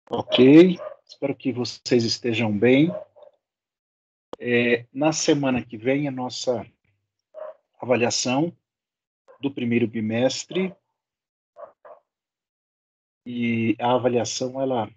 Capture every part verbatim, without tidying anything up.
Ok, espero que vocês estejam bem. É, na semana que vem, a nossa avaliação do primeiro bimestre, e a avaliação ela,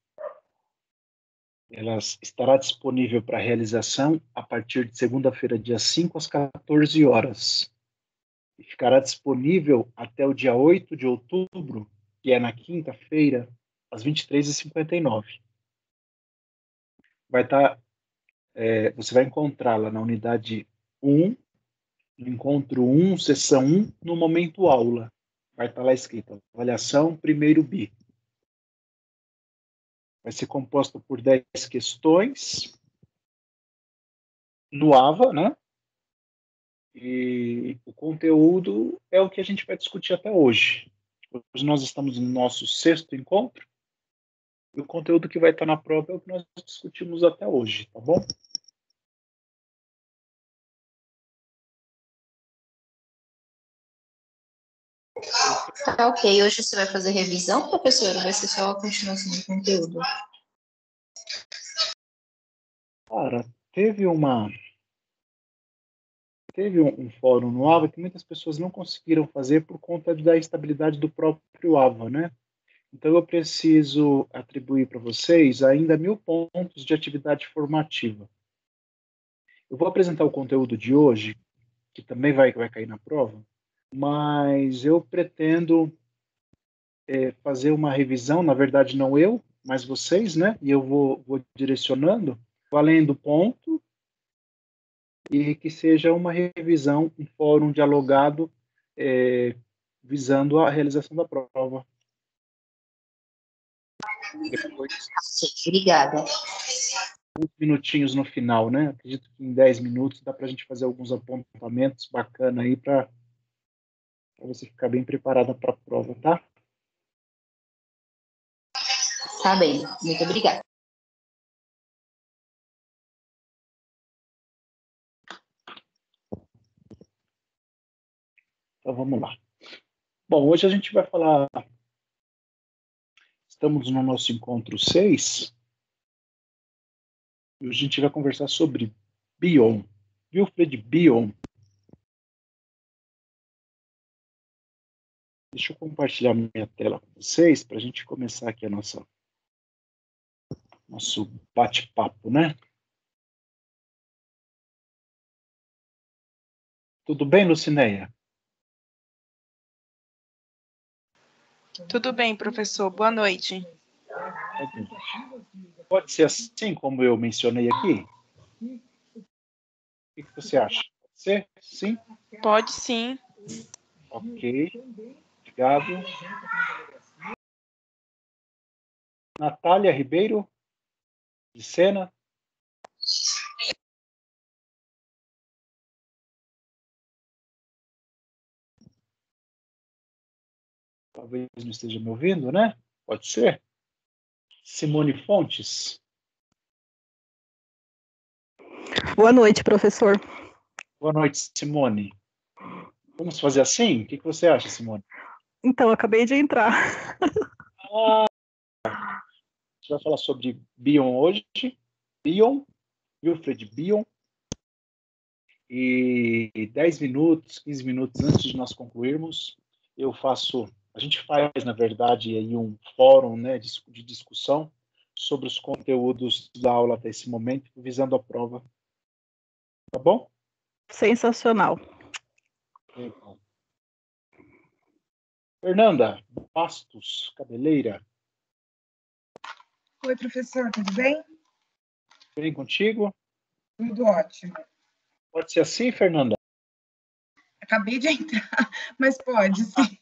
ela estará disponível para realização a partir de segunda-feira, dia cinco, às quatorze horas. E ficará disponível até o dia oito de outubro, que é na quinta-feira, às vinte e três e cinquenta e nove. Vai estar, é, você vai encontrá-la na unidade um, no encontro um, sessão um, no momento aula. Vai estar lá escrito, avaliação primeiro B. Vai ser composta por dez questões no AVA, né? E o conteúdo é o que a gente vai discutir até hoje. Hoje nós estamos no nosso sexto encontro, e o conteúdo que vai estar na prova é o que nós discutimos até hoje, tá bom? Tá ok. Hoje você vai fazer revisão, professora? Ou vai ser só a continuação do conteúdo? Cara, teve uma teve um, um fórum no AVA que muitas pessoas não conseguiram fazer por conta da instabilidade do próprio AVA, né? Então eu preciso atribuir para vocês ainda mil pontos de atividade formativa. Eu vou apresentar o conteúdo de hoje, que também vai, vai cair na prova, mas eu pretendo é, fazer uma revisão, na verdade não eu, mas vocês, né? E eu vou, vou direcionando, valendo ponto, e que seja uma revisão, um fórum dialogado, é, visando a realização da prova. Depois, Obrigada. uns minutinhos no final, né? Acredito que em dez minutos dá para a gente fazer alguns apontamentos bacanas aí para você ficar bem preparada para a prova, tá? Tá bem. Muito obrigada. Então vamos lá. Bom, hoje a gente vai falar. Estamos no nosso encontro seis. E hoje a gente vai conversar sobre Bion. Wilfred Bion. Deixa eu compartilhar minha tela com vocês para a gente começar aqui a nossa nosso bate-papo, né? Tudo bem, Lucinéia? Tudo bem, professor. Boa noite. Pode ser assim como eu mencionei aqui? O que você acha? Pode ser? Sim? Pode sim. Ok. Obrigado. Natália Ribeiro, de Sena. Talvez não esteja me ouvindo, né? Pode ser. Simone Fontes. Boa noite, professor. Boa noite, Simone. Vamos fazer assim? O que você acha, Simone? Então, acabei de entrar. Ah, a gente vai falar sobre Bion hoje. Bion, Wilfred Bion. E dez minutos, quinze minutos antes de nós concluirmos, eu faço, a gente faz, na verdade, aí um fórum, né, de, de discussão sobre os conteúdos da aula até esse momento, visando a prova. Tá bom? Sensacional. Então. Fernanda Bastos Cabeleira. Oi, professor, tudo bem? Bem contigo? Tudo ótimo. Pode ser assim, Fernanda? Acabei de entrar, mas pode, sim.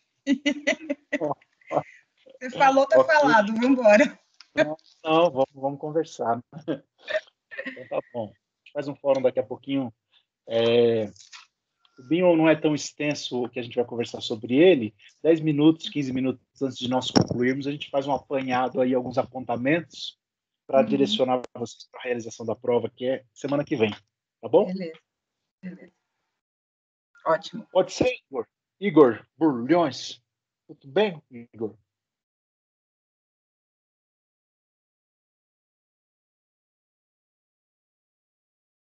Você falou, tá Okay. falado, vamos embora. Não, não vamos, vamos conversar. Então tá bom. A gente faz um fórum daqui a pouquinho. É... O Bion não é tão extenso que a gente vai conversar sobre ele. dez minutos, quinze minutos antes de nós concluirmos, a gente faz um apanhado aí, alguns apontamentos para uhum. direcionar vocês para a realização da prova, que é semana que vem. Tá bom? Beleza. Beleza. Ótimo. Pode ser, Igor? Igor Burlhões. Tudo bem, Igor?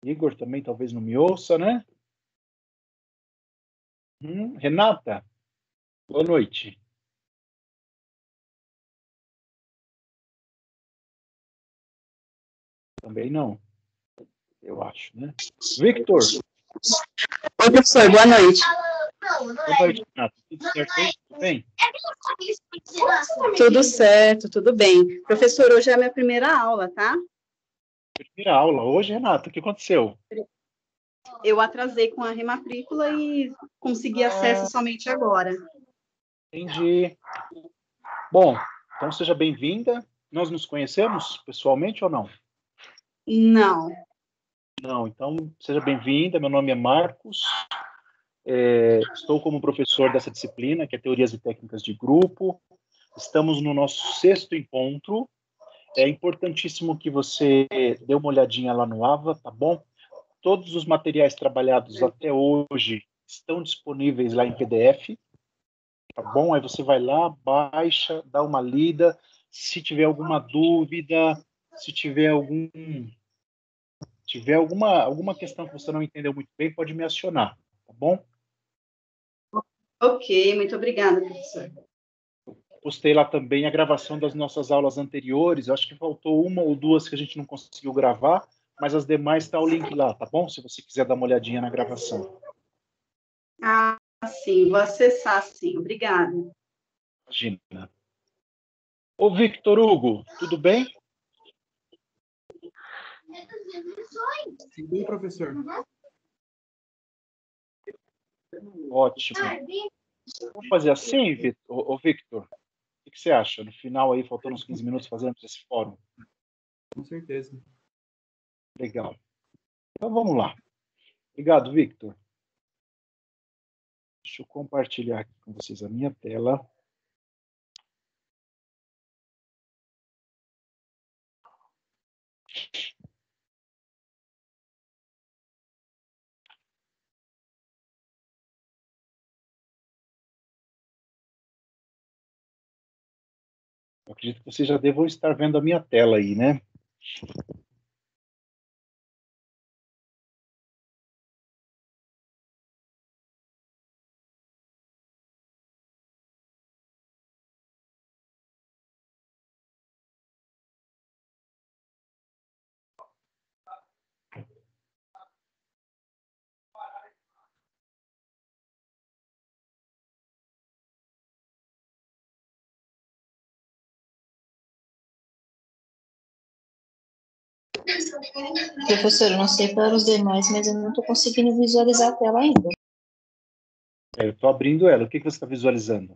Igor também talvez não me ouça, né? Hum, Renata, boa noite. Também não, eu acho, né? Victor. Oi, professor, boa noite. Boa noite, Renata. Tudo certo aí? Tudo bem? Tudo certo, tudo bem. Professor, hoje é a minha primeira aula, tá? Primeira aula hoje, Renata, o que aconteceu? Eu atrasei com a rematrícula e consegui acesso somente agora. Entendi. Bom, então seja bem-vinda. Nós nos conhecemos pessoalmente ou não? Não. Não, então seja bem-vinda. Meu nome é Marcos. É, estou como professor dessa disciplina, que é Teorias e Técnicas de Grupo. Estamos no nosso sexto encontro. É importantíssimo que você dê uma olhadinha lá no Ava, tá bom? Todos os materiais trabalhados até hoje estão disponíveis lá em P D F, tá bom? Aí você vai lá, baixa, dá uma lida. Se tiver alguma dúvida, se tiver algum tiver alguma alguma questão que você não entendeu muito bem, pode me acionar, tá bom? Ok, muito obrigada, professor. Postei lá também a gravação das nossas aulas anteriores. Eu acho que faltou uma ou duas que a gente não conseguiu gravar, mas as demais está o link lá, tá bom? Se você quiser dar uma olhadinha na gravação. Ah, sim, vou acessar, sim. Obrigada. Imagina. Ô, Victor Hugo, tudo bem? Sim, professor. Ótimo. Vamos fazer assim, Victor? Ô, Victor? O que você acha? No final aí, faltando uns quinze minutos, fazemos esse fórum. Com certeza. Legal. Então vamos lá. Obrigado, Victor. Deixa eu compartilhar aqui com vocês a minha tela. Eu acredito que vocês já devam estar vendo a minha tela aí, né? Professor, eu não sei para os demais, mas eu não estou conseguindo visualizar a tela ainda. É, eu estou abrindo ela. O que, que você está visualizando?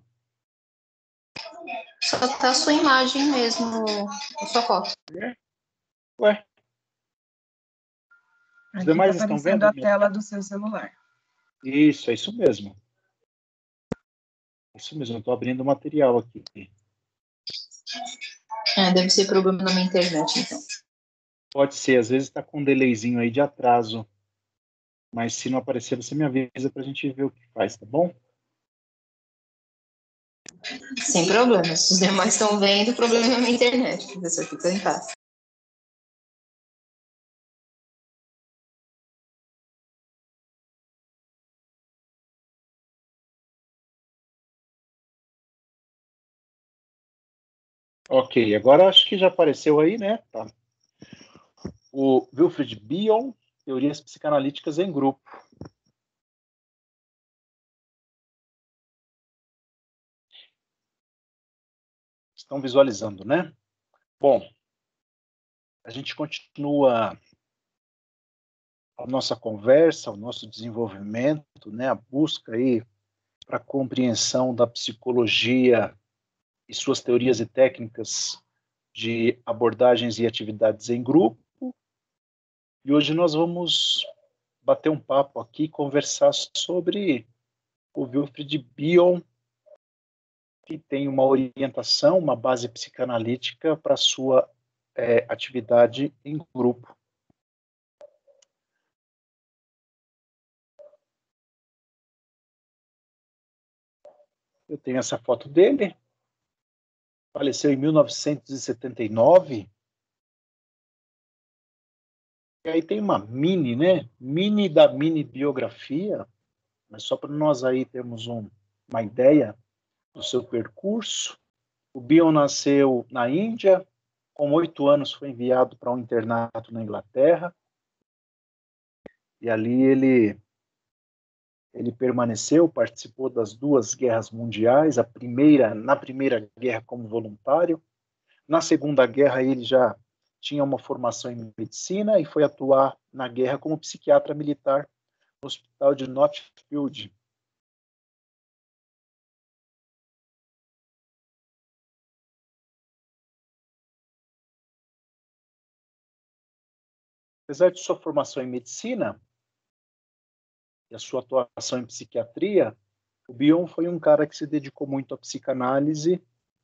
Só está a sua imagem mesmo, a sua foto. Ué? Os Aqui demais está estão aparecendo vendo? a tela do seu celular. Isso, é isso mesmo. Isso mesmo, eu estou abrindo o material aqui. É, deve ser problema na minha internet, então. Pode ser, às vezes está com um delayzinho aí de atraso. Mas se não aparecer, você me avisa para a gente ver o que faz, tá bom? Sem problema. Se os demais estão vendo, o problema é na minha internet, professor. Fica em paz. Ok, agora acho que já apareceu aí, né? Tá. O Wilfred Bion, Teorias Psicanalíticas em Grupo. Estão visualizando, né? Bom, a gente continua a nossa conversa, o nosso desenvolvimento, né? A busca aí para a compreensão da psicologia e suas teorias e técnicas de abordagens e atividades em grupo. E hoje nós vamos bater um papo aqui, conversar sobre o Wilfred Bion, que tem uma orientação, uma base psicanalítica para a sua é, atividade em grupo. Eu tenho essa foto dele. Faleceu em mil novecentos e setenta e nove. E aí tem uma mini, né? Mini da mini biografia, mas só para nós aí termos um, uma ideia do seu percurso. O Bion nasceu na Índia, com oito anos foi enviado para um internato na Inglaterra, e ali ele, ele permaneceu, participou das duas guerras mundiais, a primeira, na Primeira Guerra como voluntário, na Segunda Guerra ele já tinha uma formação em medicina e foi atuar na guerra como psiquiatra militar no hospital de Notfield. Apesar de sua formação em medicina e a sua atuação em psiquiatria, o Bion foi um cara que se dedicou muito à psicanálise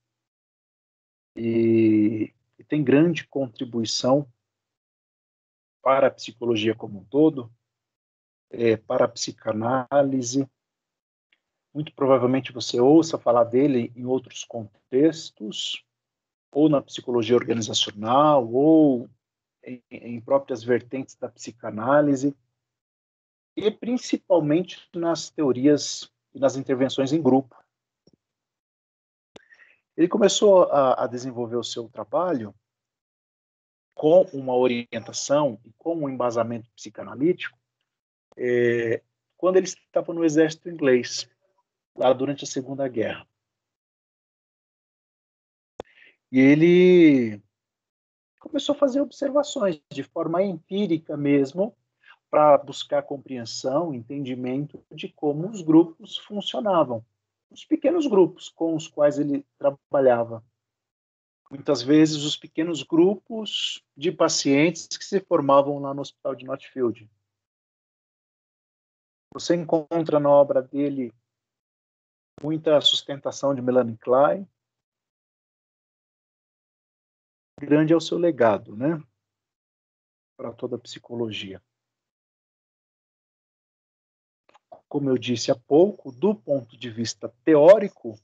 e, e tem grande contribuição para a psicologia como um todo, é, para a psicanálise. Muito provavelmente você ouça falar dele em outros contextos, ou na psicologia organizacional, ou em, em próprias vertentes da psicanálise, e principalmente nas teorias e nas intervenções em grupo. Ele começou a, a desenvolver o seu trabalho com uma orientação e com um embasamento psicanalítico é, quando ele estava no exército inglês, lá durante a Segunda Guerra. E ele começou a fazer observações de forma empírica mesmo, para buscar compreensão, entendimento de como os grupos funcionavam. Os pequenos grupos com os quais ele trabalhava. Muitas vezes os pequenos grupos de pacientes que se formavam lá no hospital de Notfield. Você encontra na obra dele muita sustentação de Melanie Klein. Grande é o seu legado, né? Para toda a psicologia. Como eu disse há pouco, do ponto de vista teórico,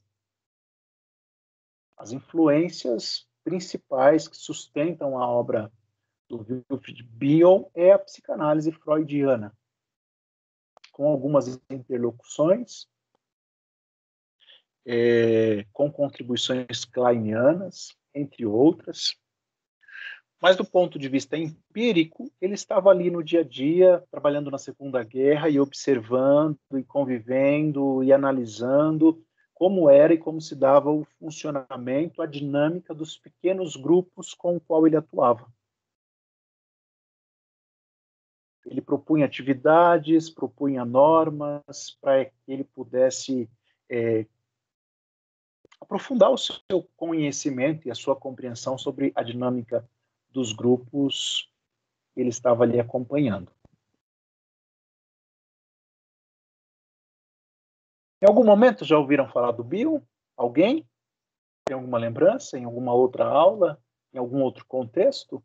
as influências principais que sustentam a obra do Wilfried Bion é a psicanálise freudiana, com algumas interlocuções, é, com contribuições kleinianas, entre outras. Mas do ponto de vista empírico, ele estava ali no dia a dia, trabalhando na Segunda Guerra e observando e convivendo e analisando como era e como se dava o funcionamento, a dinâmica dos pequenos grupos com o qual ele atuava. Ele propunha atividades, propunha normas para que ele pudesse é, aprofundar o seu conhecimento e a sua compreensão sobre a dinâmica dos grupos que ele estava ali acompanhando. Em algum momento já ouviram falar do Bion? Alguém? Tem alguma lembrança? Em alguma outra aula? Em algum outro contexto?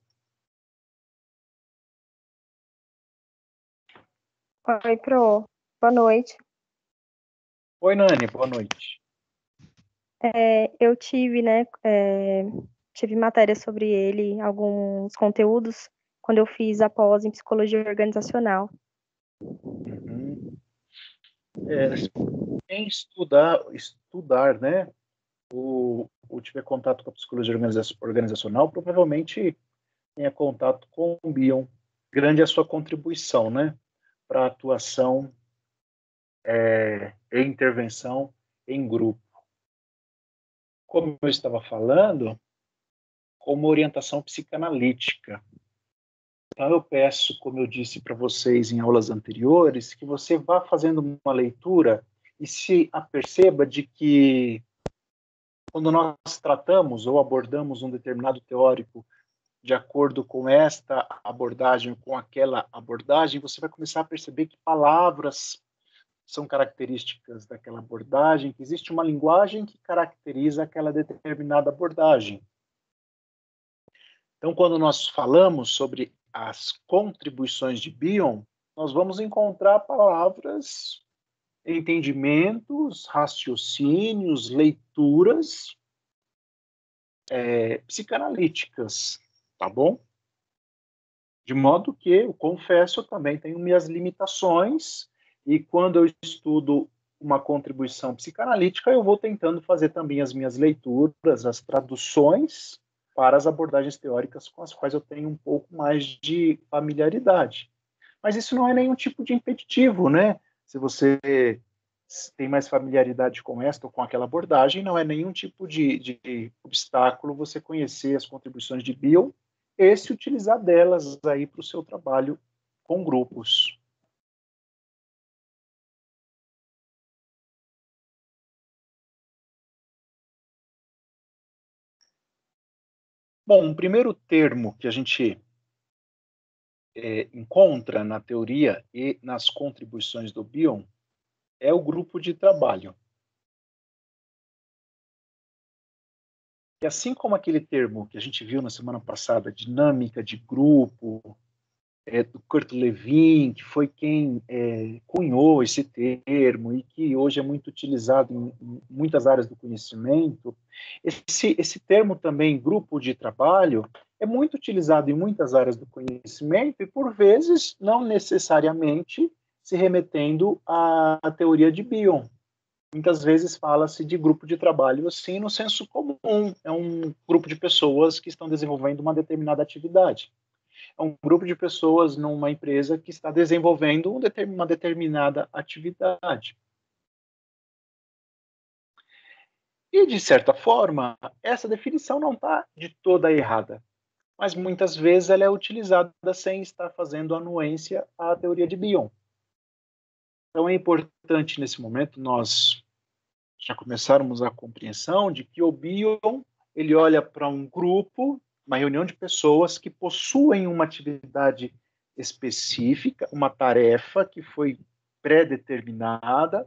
Oi, Pro. Boa noite. Oi, Nani. Boa noite. É, eu tive, né, é, tive matéria sobre ele, alguns conteúdos, quando eu fiz a pós em psicologia organizacional. Uhum. É, em estudar, estudar, né, ou, ou tiver contato com a psicologia organizacional, provavelmente tenha contato com o Bion. Grande é a sua contribuição, né, para a atuação é, e intervenção em grupo. Como eu estava falando, como orientação psicanalítica. Então, eu peço, como eu disse para vocês em aulas anteriores, que você vá fazendo uma leitura e se aperceba de que, quando nós tratamos ou abordamos um determinado teórico de acordo com esta abordagem ou com aquela abordagem, você vai começar a perceber que palavras são características daquela abordagem, que existe uma linguagem que caracteriza aquela determinada abordagem. Então, quando nós falamos sobre as contribuições de Bion, nós vamos encontrar palavras, entendimentos, raciocínios, leituras é, psicanalíticas, tá bom? De modo que, eu confesso, eu também tenho minhas limitações, e quando eu estudo uma contribuição psicanalítica, eu vou tentando fazer também as minhas leituras, as traduções para as abordagens teóricas com as quais eu tenho um pouco mais de familiaridade. Mas isso não é nenhum tipo de impeditivo, né? Se você tem mais familiaridade com esta ou com aquela abordagem, não é nenhum tipo de, de obstáculo você conhecer as contribuições de Bion e se utilizar delas aí para o seu trabalho com grupos. Bom, o primeiro termo que a gente é, encontra na teoria e nas contribuições do Bion é o grupo de trabalho. E assim como aquele termo que a gente viu na semana passada, dinâmica de grupo, é, do Kurt Lewin, que foi quem é, cunhou esse termo e que hoje é muito utilizado em, em muitas áreas do conhecimento, esse, esse termo também, grupo de trabalho, é muito utilizado em muitas áreas do conhecimento e, por vezes, não necessariamente se remetendo à, à teoria de Bion. Muitas vezes fala-se de grupo de trabalho, assim, no senso comum. É um grupo de pessoas que estão desenvolvendo uma determinada atividade. É um grupo de pessoas numa empresa que está desenvolvendo uma determinada atividade. E, de certa forma, essa definição não está de toda errada, mas muitas vezes ela é utilizada sem estar fazendo anuência à teoria de Bion. Então, é importante, nesse momento, nós já começarmos a compreensão de que o Bion, ele olha para um grupo, uma reunião de pessoas que possuem uma atividade específica, uma tarefa que foi pré-determinada.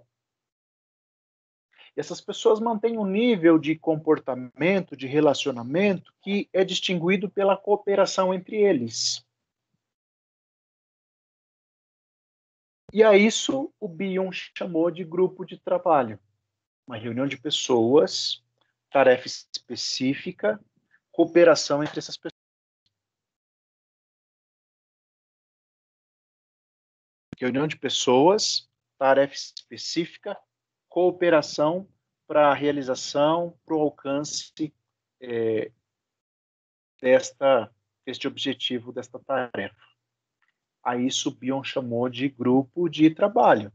E essas pessoas mantêm um nível de comportamento, de relacionamento, que é distinguido pela cooperação entre eles. E a isso o Bion chamou de grupo de trabalho. Uma reunião de pessoas, tarefa específica, cooperação entre essas pessoas. Reunião de pessoas, tarefa específica, cooperação para a realização, para o alcance é, desta, deste objetivo, desta tarefa. A isso Bion chamou de grupo de trabalho.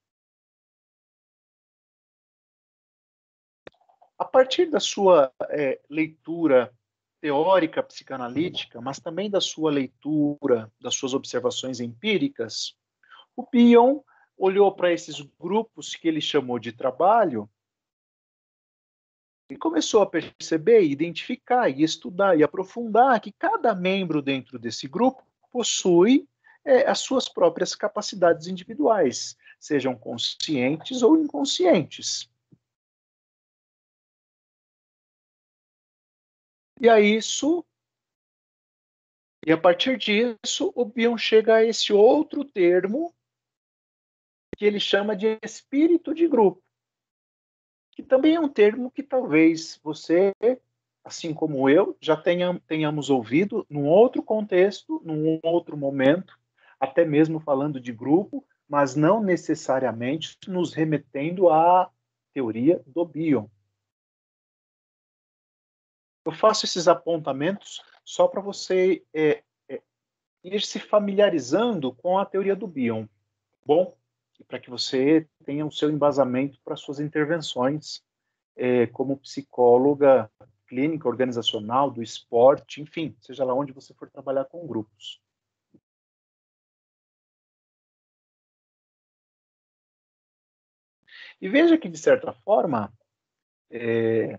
A partir da sua é, leitura teórica psicanalítica, mas também da sua leitura, das suas observações empíricas, o Bion olhou para esses grupos que ele chamou de trabalho e começou a perceber, identificar, e estudar e aprofundar que cada membro dentro desse grupo possui é, as suas próprias capacidades individuais, sejam conscientes ou inconscientes. E a isso, e a partir disso, o Bion chega a esse outro termo que ele chama de espírito de grupo, que também é um termo que talvez você, assim como eu, já tenha, tenhamos ouvido num outro contexto, num outro momento, até mesmo falando de grupo, mas não necessariamente nos remetendo à teoria do Bion. Eu faço esses apontamentos só para você é, é, ir se familiarizando com a teoria do Bion. Bom, para que você tenha o seu embasamento para suas intervenções é, como psicóloga clínica, organizacional, do esporte, enfim, seja lá onde você for trabalhar com grupos. E veja que, de certa forma, é,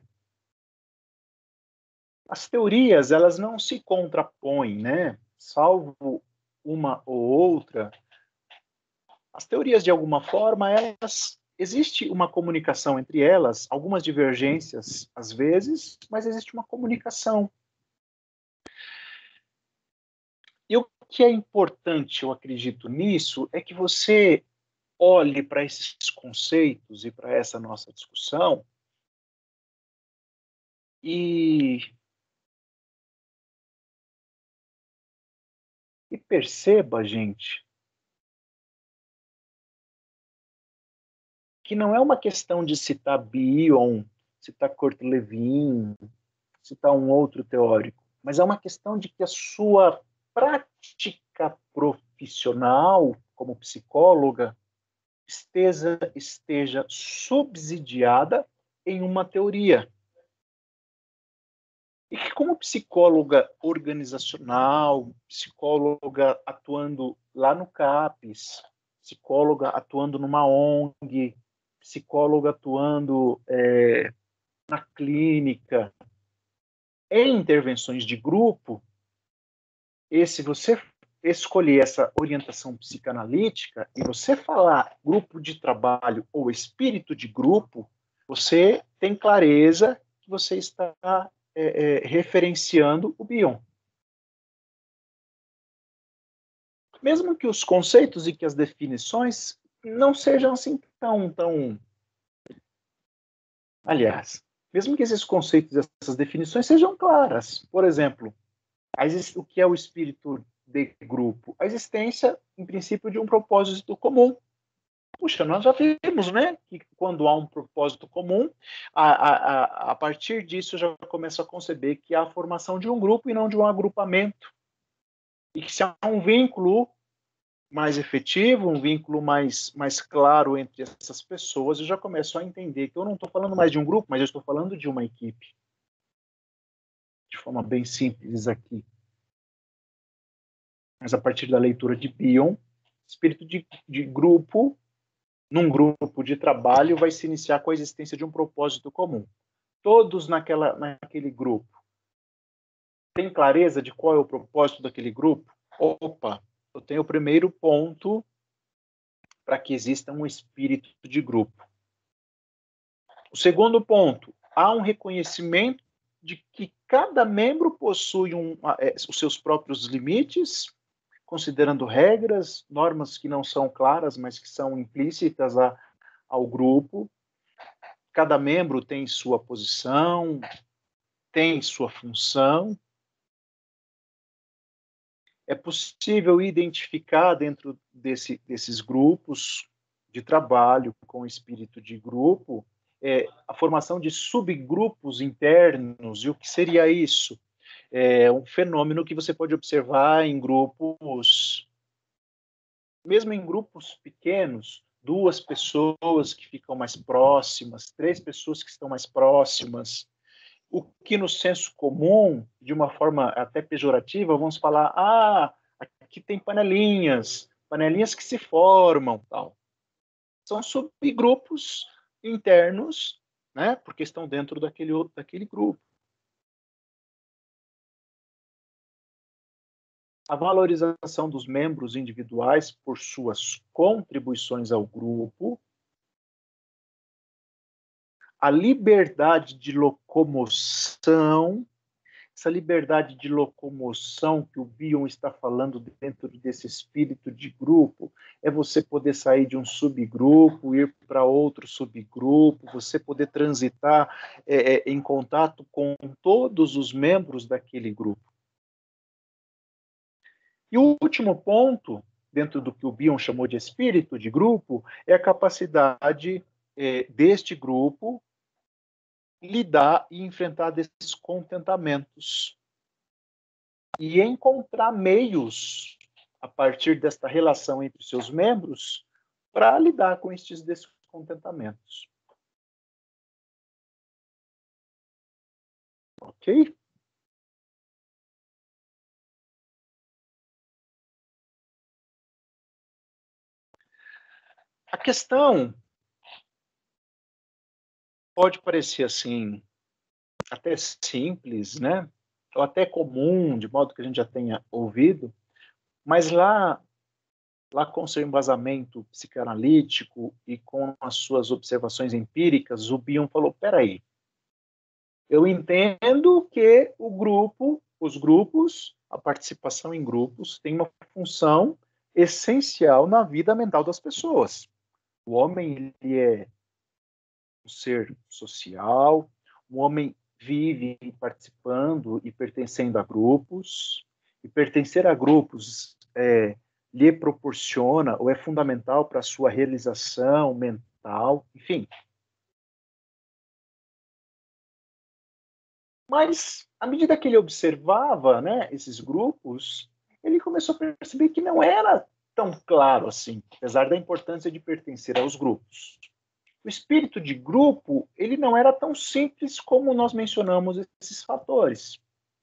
as teorias elas não se contrapõem, né? Salvo uma ou outra, as teorias, de alguma forma, elas existe uma comunicação entre elas, algumas divergências às vezes, mas existe uma comunicação. E o que é importante, eu acredito nisso, é que você olhe para esses conceitos e para essa nossa discussão e E perceba, gente, que não é uma questão de citar Bion, citar Kurt-Lewin, citar um outro teórico, mas é uma questão de que a sua prática profissional como psicóloga esteja, esteja subsidiada em uma teoria. E que como psicóloga organizacional, psicóloga atuando lá no CAPES, psicóloga atuando numa O N G, psicóloga atuando é, na clínica, em intervenções de grupo, e se você escolher essa orientação psicanalítica e você falar grupo de trabalho ou espírito de grupo, você tem clareza que você está é, é, referenciando o Bion. Mesmo que os conceitos e que as definições não sejam assim tão, tão... Aliás, mesmo que esses conceitos e essas definições sejam claras. Por exemplo, o que é o espírito de grupo? A existência, em princípio, de um propósito comum. Puxa, nós já vimos, né, que quando há um propósito comum, a, a, a partir disso já começa a conceber que há a formação de um grupo e não de um agrupamento. E que se há um vínculo mais efetivo, um vínculo mais, mais claro entre essas pessoas, eu já começo a entender que eu não estou falando mais de um grupo, mas eu estou falando de uma equipe. De forma bem simples aqui. Mas a partir da leitura de Bion, espírito de, de grupo, num grupo de trabalho, vai se iniciar com a existência de um propósito comum. Todos naquela, naquele grupo têm clareza de qual é o propósito daquele grupo? Opa, eu tenho o primeiro ponto para que exista um espírito de grupo. O segundo ponto, há um reconhecimento de que cada membro possui um, é, os seus próprios limites, considerando regras, normas que não são claras, mas que são implícitas a, ao grupo. Cada membro tem sua posição, tem sua função. É possível identificar dentro desse, desses grupos de trabalho com espírito de grupo é, a formação de subgrupos internos. E o que seria isso? É um fenômeno que você pode observar em grupos, mesmo em grupos pequenos, duas pessoas que ficam mais próximas, três pessoas que estão mais próximas, o que no senso comum, de uma forma até pejorativa, vamos falar, ah, aqui tem panelinhas, panelinhas que se formam, tal. São subgrupos internos, né, porque estão dentro daquele, daquele grupo. A valorização dos membros individuais por suas contribuições ao grupo, a liberdade de locomoção, essa liberdade de locomoção que o Bion está falando dentro desse espírito de grupo, é você poder sair de um subgrupo, ir para outro subgrupo, você poder transitar é, em contato com todos os membros daquele grupo. E o último ponto, dentro do que o Bion chamou de espírito de grupo, é a capacidade é, deste grupo lidar e enfrentar descontentamentos e encontrar meios, a partir desta relação entre seus membros, para lidar com estes descontentamentos. Ok? A questão pode parecer assim, até simples, né? Ou até comum, de modo que a gente já tenha ouvido, mas lá, lá com seu embasamento psicanalítico e com as suas observações empíricas, o Bion falou, peraí, eu entendo que o grupo, os grupos, a participação em grupos, tem uma função essencial na vida mental das pessoas. O homem, ele é um ser social, o homem vive participando e pertencendo a grupos, e pertencer a grupos é, lhe proporciona ou é fundamental para a sua realização mental, enfim. Mas, à medida que ele observava, né, esses grupos, ele começou a perceber que não era tão claro assim, apesar da importância de pertencer aos grupos. O espírito de grupo, ele não era tão simples como nós mencionamos esses fatores.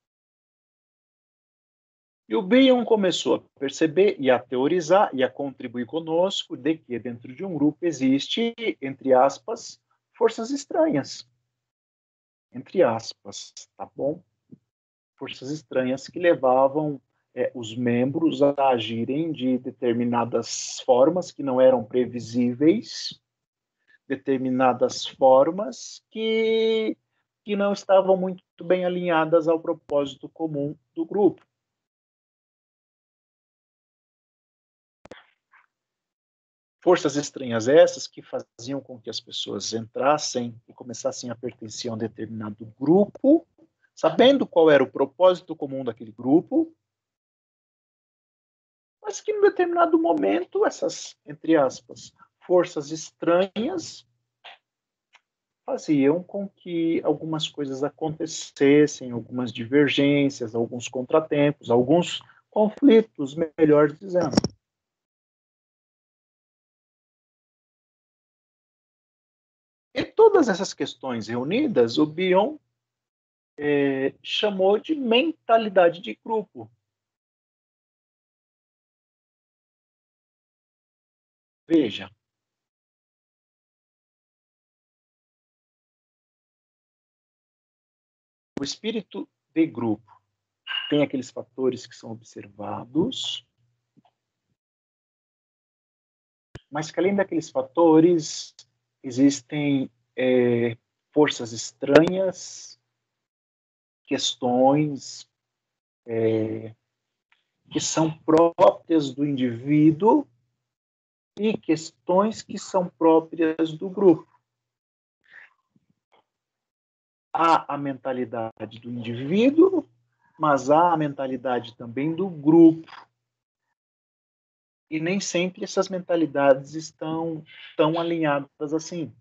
E o Bion começou a perceber e a teorizar e a contribuir conosco de que dentro de um grupo existe, entre aspas, forças estranhas. Entre aspas, tá bom? Forças estranhas que levavam é, os membros a agirem de determinadas formas que não eram previsíveis, determinadas formas que, que não estavam muito bem alinhadas ao propósito comum do grupo. Forças estranhas essas que faziam com que as pessoas entrassem e começassem a pertencer a um determinado grupo, sabendo qual era o propósito comum daquele grupo, mas que em determinado momento essas, entre aspas, forças estranhas faziam com que algumas coisas acontecessem, algumas divergências, alguns contratempos, alguns conflitos, melhor dizendo. E todas essas questões reunidas, o Bion é, chamou de mentalidade de grupo. Veja, o espírito de grupo tem aqueles fatores que são observados, mas que além daqueles fatores existem é, forças estranhas, questões é, que são próprias do indivíduo e questões que são próprias do grupo. Há a mentalidade do indivíduo, mas há a mentalidade também do grupo. E nem sempre essas mentalidades estão tão alinhadas assim.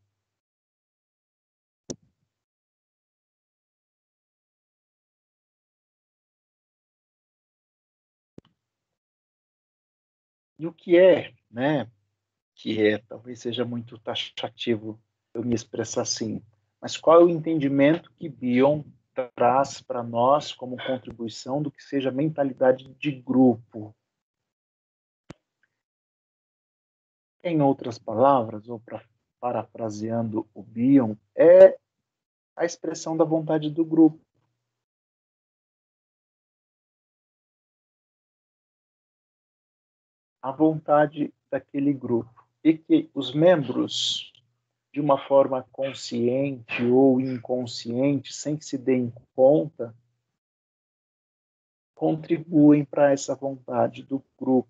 E o que é, né, que é, talvez seja muito taxativo eu me expressar assim, mas qual é o entendimento que Bion traz para nós como contribuição do que seja mentalidade de grupo? Em outras palavras, ou pra, parafraseando o Bion, é a expressão da vontade do grupo. A vontade daquele grupo. E que os membros, de uma forma consciente ou inconsciente, sem que se deem conta, contribuem para essa vontade do grupo.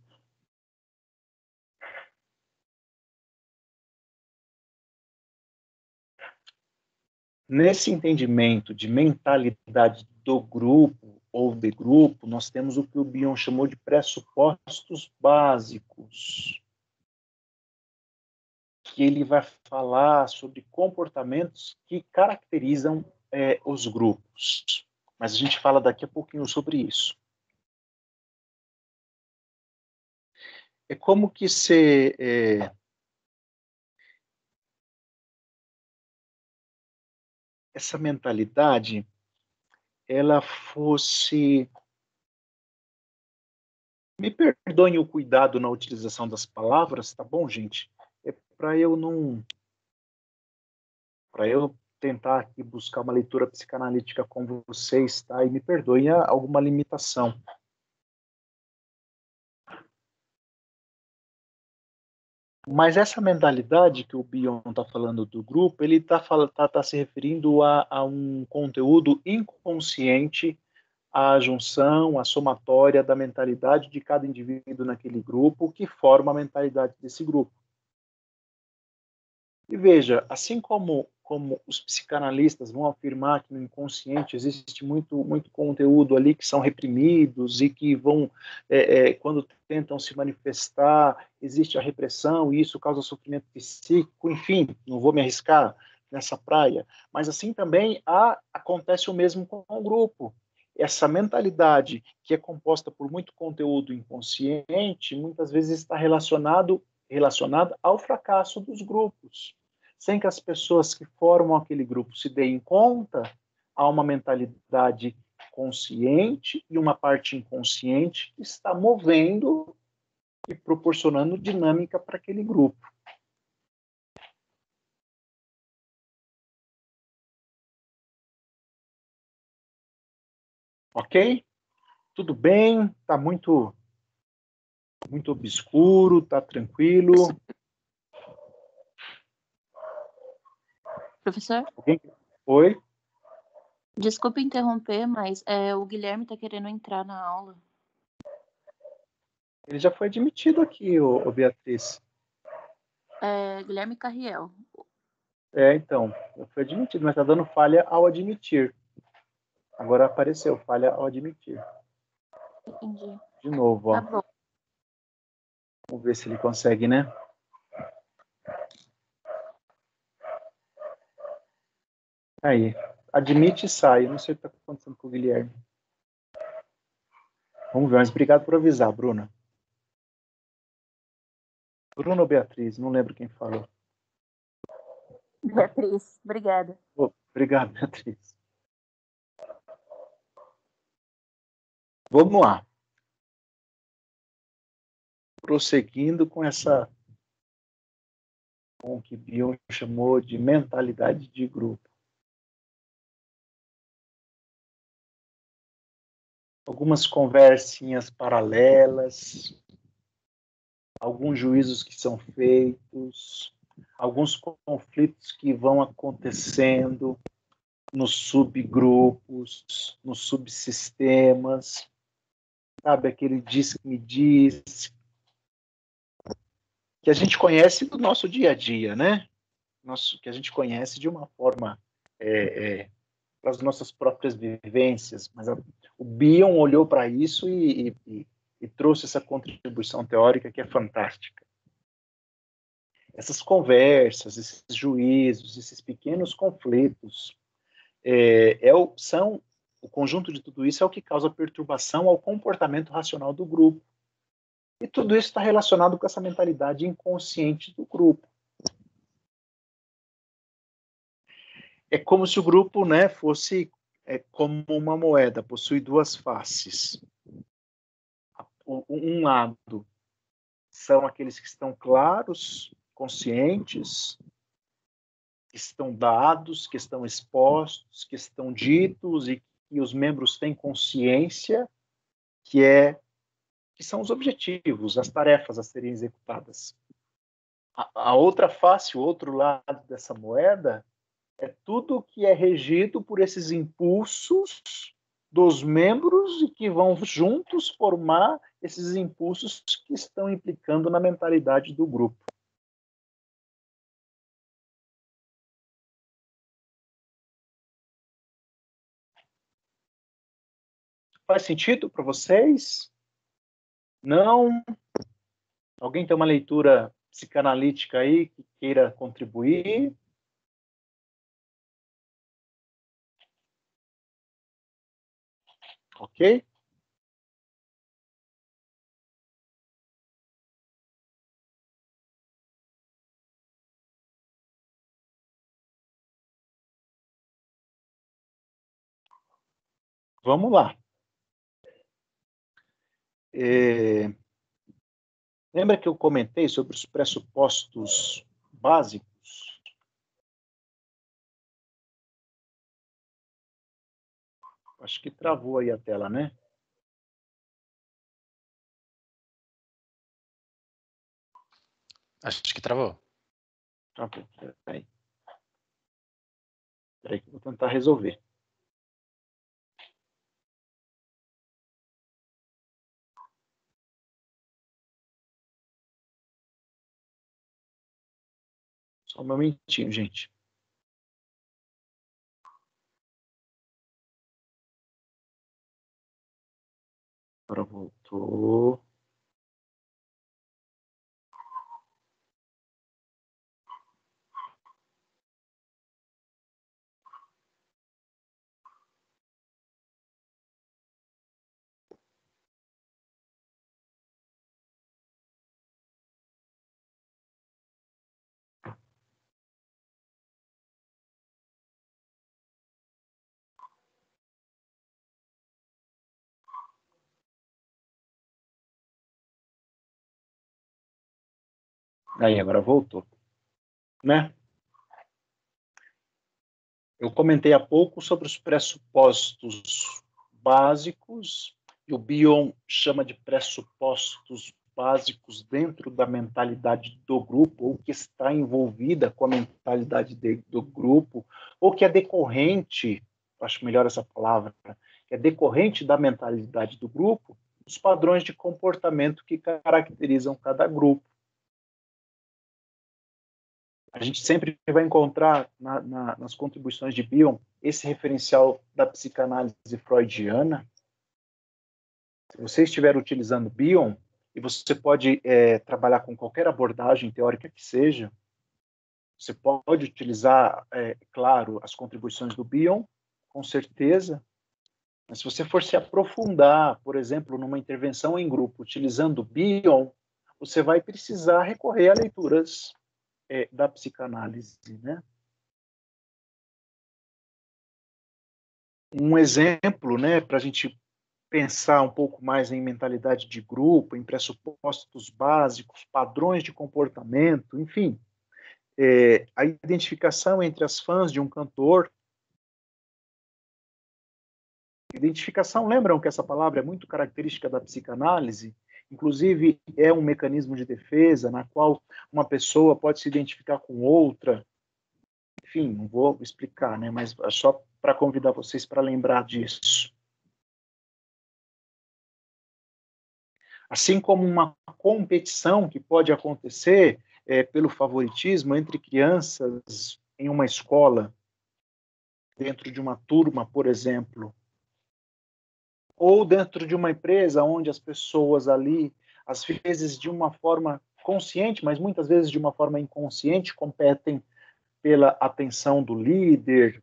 Nesse entendimento de mentalidade do grupo ou de grupo, nós temos o que o Bion chamou de pressupostos básicos, que ele vai falar sobre comportamentos que caracterizam é, os grupos. Mas a gente fala daqui a pouquinho sobre isso. É como que se... É, essa mentalidade ela fosse... Me perdoem o cuidado na utilização das palavras, tá bom, gente? É para eu não... Para eu tentar aqui buscar uma leitura psicanalítica com vocês, tá? E me perdoem alguma limitação. Mas essa mentalidade que o Bion está falando do grupo, ele está tá, tá se referindo a, a um conteúdo inconsciente, à junção, à somatória da mentalidade de cada indivíduo naquele grupo, que forma a mentalidade desse grupo. E veja, assim como, como os psicanalistas vão afirmar que no inconsciente existe muito, muito conteúdo ali que são reprimidos e que vão, é, é, quando tentam se manifestar, existe a repressão e isso causa sofrimento psíquico, enfim, não vou me arriscar nessa praia, mas assim também há, acontece o mesmo com o grupo. Essa mentalidade que é composta por muito conteúdo inconsciente, muitas vezes está relacionado, relacionado ao fracasso dos grupos. Sem que as pessoas que formam aquele grupo se deem conta, há uma mentalidade consciente e uma parte inconsciente que está movendo e proporcionando dinâmica para aquele grupo. Ok? Tudo bem? Está muito, muito obscuro, está tranquilo? Professor? Alguém? Oi? Desculpe interromper, mas é, o Guilherme está querendo entrar na aula. Ele já foi admitido aqui, ô, ô Beatriz. É, Guilherme Carriel. É, então, foi admitido, mas está dando falha ao admitir. Agora apareceu, falha ao admitir. Entendi. De novo, ó. Tá bom. Vamos ver se ele consegue, né? Aí, admite e sai. Eu não sei o que está acontecendo com o Guilherme. Vamos ver, mas obrigado por avisar, Bruna. Bruna ou Beatriz? Não lembro quem falou. Beatriz, obrigada. Oh, obrigado, Beatriz. Vamos lá. Prosseguindo com essa, com o que Bion chamou de mentalidade de grupo. Algumas conversinhas paralelas, alguns juízos que são feitos, alguns conflitos que vão acontecendo nos subgrupos, nos subsistemas, sabe, aquele diz que me diz, que a gente conhece do nosso dia a dia, né? Nosso, que a gente conhece de uma forma é, é, para as nossas próprias vivências, mas a, o Bion olhou para isso e, e, e trouxe essa contribuição teórica que é fantástica. Essas conversas, esses juízos, esses pequenos conflitos, é, é o, são, o conjunto de tudo isso é o que causa perturbação ao comportamento racional do grupo. E tudo isso está relacionado com essa mentalidade inconsciente do grupo. É como se o grupo, né, fosse é, como uma moeda, possui duas faces. Um lado são aqueles que estão claros, conscientes, que estão dados, que estão expostos, que estão ditos e que os membros têm consciência, que é que são os objetivos, as tarefas a serem executadas. A, a outra face, o outro lado dessa moeda, é tudo que é regido por esses impulsos dos membros e que vão juntos formar esses impulsos que estão implicando na mentalidade do grupo. Faz sentido para vocês? Não? Alguém tem uma leitura psicanalítica aí que queira contribuir? Ok? Vamos lá. É... Lembra que eu comentei sobre os pressupostos básicos? Acho que travou aí a tela, né? Acho que travou. Travou. Peraí. Peraí que eu vou tentar resolver. Só um momentinho, gente. Agora voltou. Aí, agora voltou, né? Eu comentei há pouco sobre os pressupostos básicos, e o Bion chama de pressupostos básicos dentro da mentalidade do grupo, ou que está envolvida com a mentalidade de, do grupo, ou que é decorrente, acho melhor essa palavra, que é decorrente da mentalidade do grupo, os padrões de comportamento que caracterizam cada grupo. A gente sempre vai encontrar na, na, nas contribuições de Bion esse referencial da psicanálise freudiana. Se você estiver utilizando Bion, e você pode é, trabalhar com qualquer abordagem teórica que seja, você pode utilizar, é, claro, as contribuições do Bion, com certeza, mas se você for se aprofundar, por exemplo, numa intervenção em grupo, utilizando Bion, você vai precisar recorrer a leituras É, da psicanálise, né? Um exemplo, né, para a gente pensar um pouco mais em mentalidade de grupo, em pressupostos básicos, padrões de comportamento, enfim, é, a identificação entre as fãs de um cantor. Identificação, lembram que essa palavra é muito característica da psicanálise? Inclusive, é um mecanismo de defesa na qual uma pessoa pode se identificar com outra. Enfim, não vou explicar, né? Mas é só para convidar vocês para lembrar disso. Assim como uma competição que pode acontecer é, pelo favoritismo entre crianças em uma escola, dentro de uma turma, por exemplo, ou dentro de uma empresa onde as pessoas ali, às vezes de uma forma consciente, mas muitas vezes de uma forma inconsciente, competem pela atenção do líder.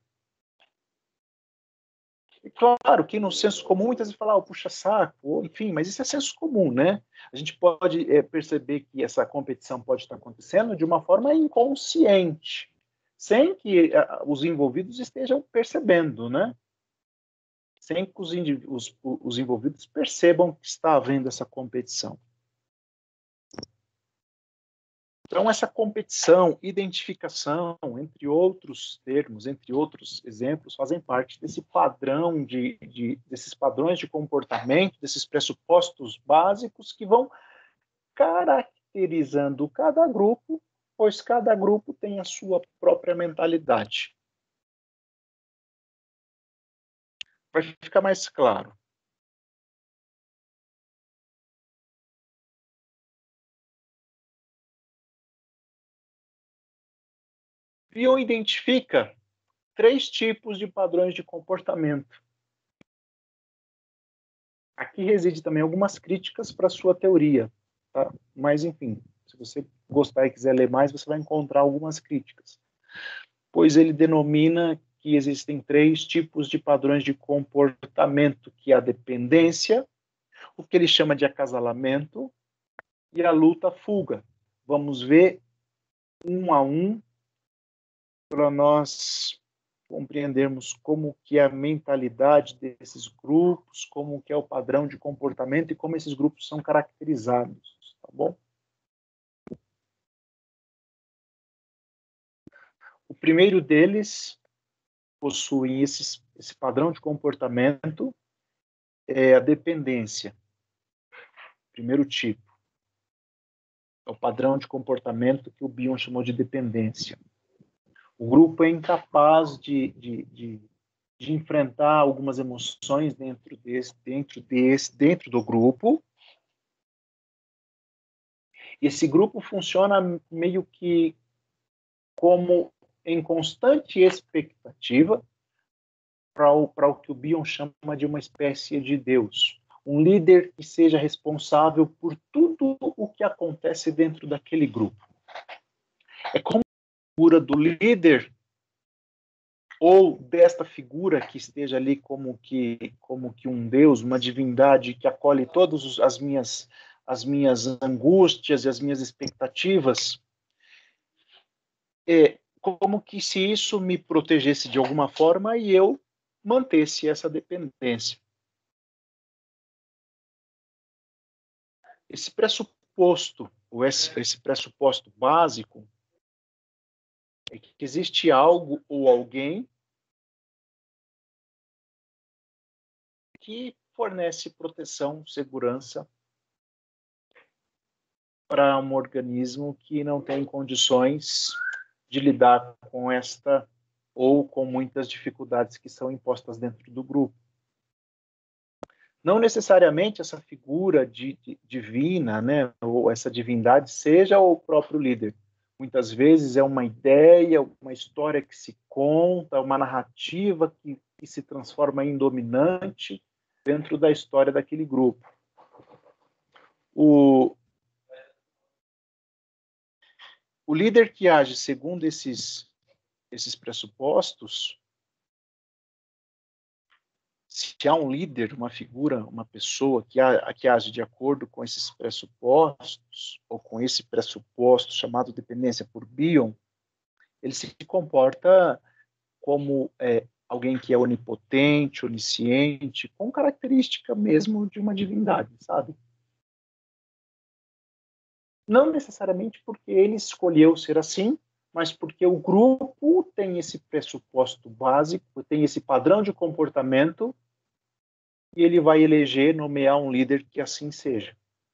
E claro que no senso comum muitas vezes falar, oh, puxa saco, enfim, mas isso é senso comum, né? A gente pode é, perceber que essa competição pode estar acontecendo de uma forma inconsciente, sem que uh, os envolvidos estejam percebendo, né? Sem que os, os, os envolvidos percebam que está havendo essa competição. Então, essa competição, identificação, entre outros termos, entre outros exemplos, fazem parte desse padrão de, de, desses padrões de comportamento, desses pressupostos básicos que vão caracterizando cada grupo, pois cada grupo tem a sua própria mentalidade. Vai ficar mais claro. Bion identifica três tipos de padrões de comportamento. Aqui reside também algumas críticas para a sua teoria, tá? Mas, enfim, se você gostar e quiser ler mais, você vai encontrar algumas críticas. Pois ele denomina que existem três tipos de padrões de comportamento, que é a dependência, o que ele chama de acasalamento e a luta-fuga. Vamos ver um a um para nós compreendermos como que é a mentalidade desses grupos, como que é o padrão de comportamento e como esses grupos são caracterizados, tá bom? O primeiro deles possui esses, esse padrão de comportamento, é a dependência. Primeiro tipo. É o padrão de comportamento que o Bion chamou de dependência. O grupo é incapaz de, de, de, de enfrentar algumas emoções dentro desse, dentro desse, dentro do grupo. E esse grupo funciona meio que como em constante expectativa para o, para o que o Bion chama de uma espécie de Deus. Um líder que seja responsável por tudo o que acontece dentro daquele grupo. É como a figura do líder ou desta figura que esteja ali como que, como que um Deus, uma divindade que acolhe todas as minhas, as minhas angústias e as minhas expectativas, é como que se isso me protegesse de alguma forma e eu mantesse essa dependência. Esse pressuposto, ou esse, esse pressuposto básico, é que existe algo ou alguém que fornece proteção, segurança para um organismo que não tem condições de lidar com esta ou com muitas dificuldades que são impostas dentro do grupo. Não necessariamente essa figura de, de, divina, né, ou essa divindade seja o próprio líder. Muitas vezes é uma ideia, uma história que se conta, uma narrativa que, que se transforma em dominante dentro da história daquele grupo. O, o líder que age segundo esses, esses pressupostos, se há um líder, uma figura, uma pessoa que, a, que age de acordo com esses pressupostos, ou com esse pressuposto chamado dependência por Bion, ele se comporta como é, alguém que é onipotente, onisciente, com característica mesmo de uma divindade, sabe? Não necessariamente porque ele escolheu ser assim, mas porque o grupo tem esse pressuposto básico, tem esse padrão de comportamento, e ele vai eleger, nomear um líder que assim seja.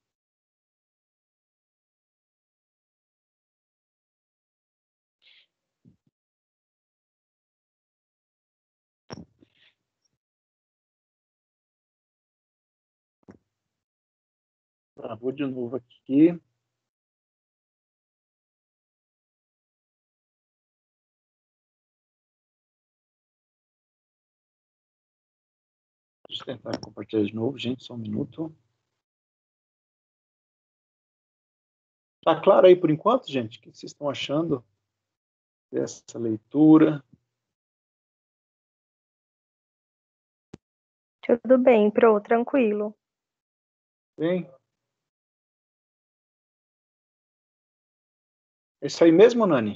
Ah, vou de novo aqui. Deixa eu tentar compartilhar de novo, gente, só um minuto. Tá claro aí por enquanto, gente? O que vocês estão achando dessa leitura? Tudo bem, pro, tranquilo. Bem? É isso aí mesmo, Nani?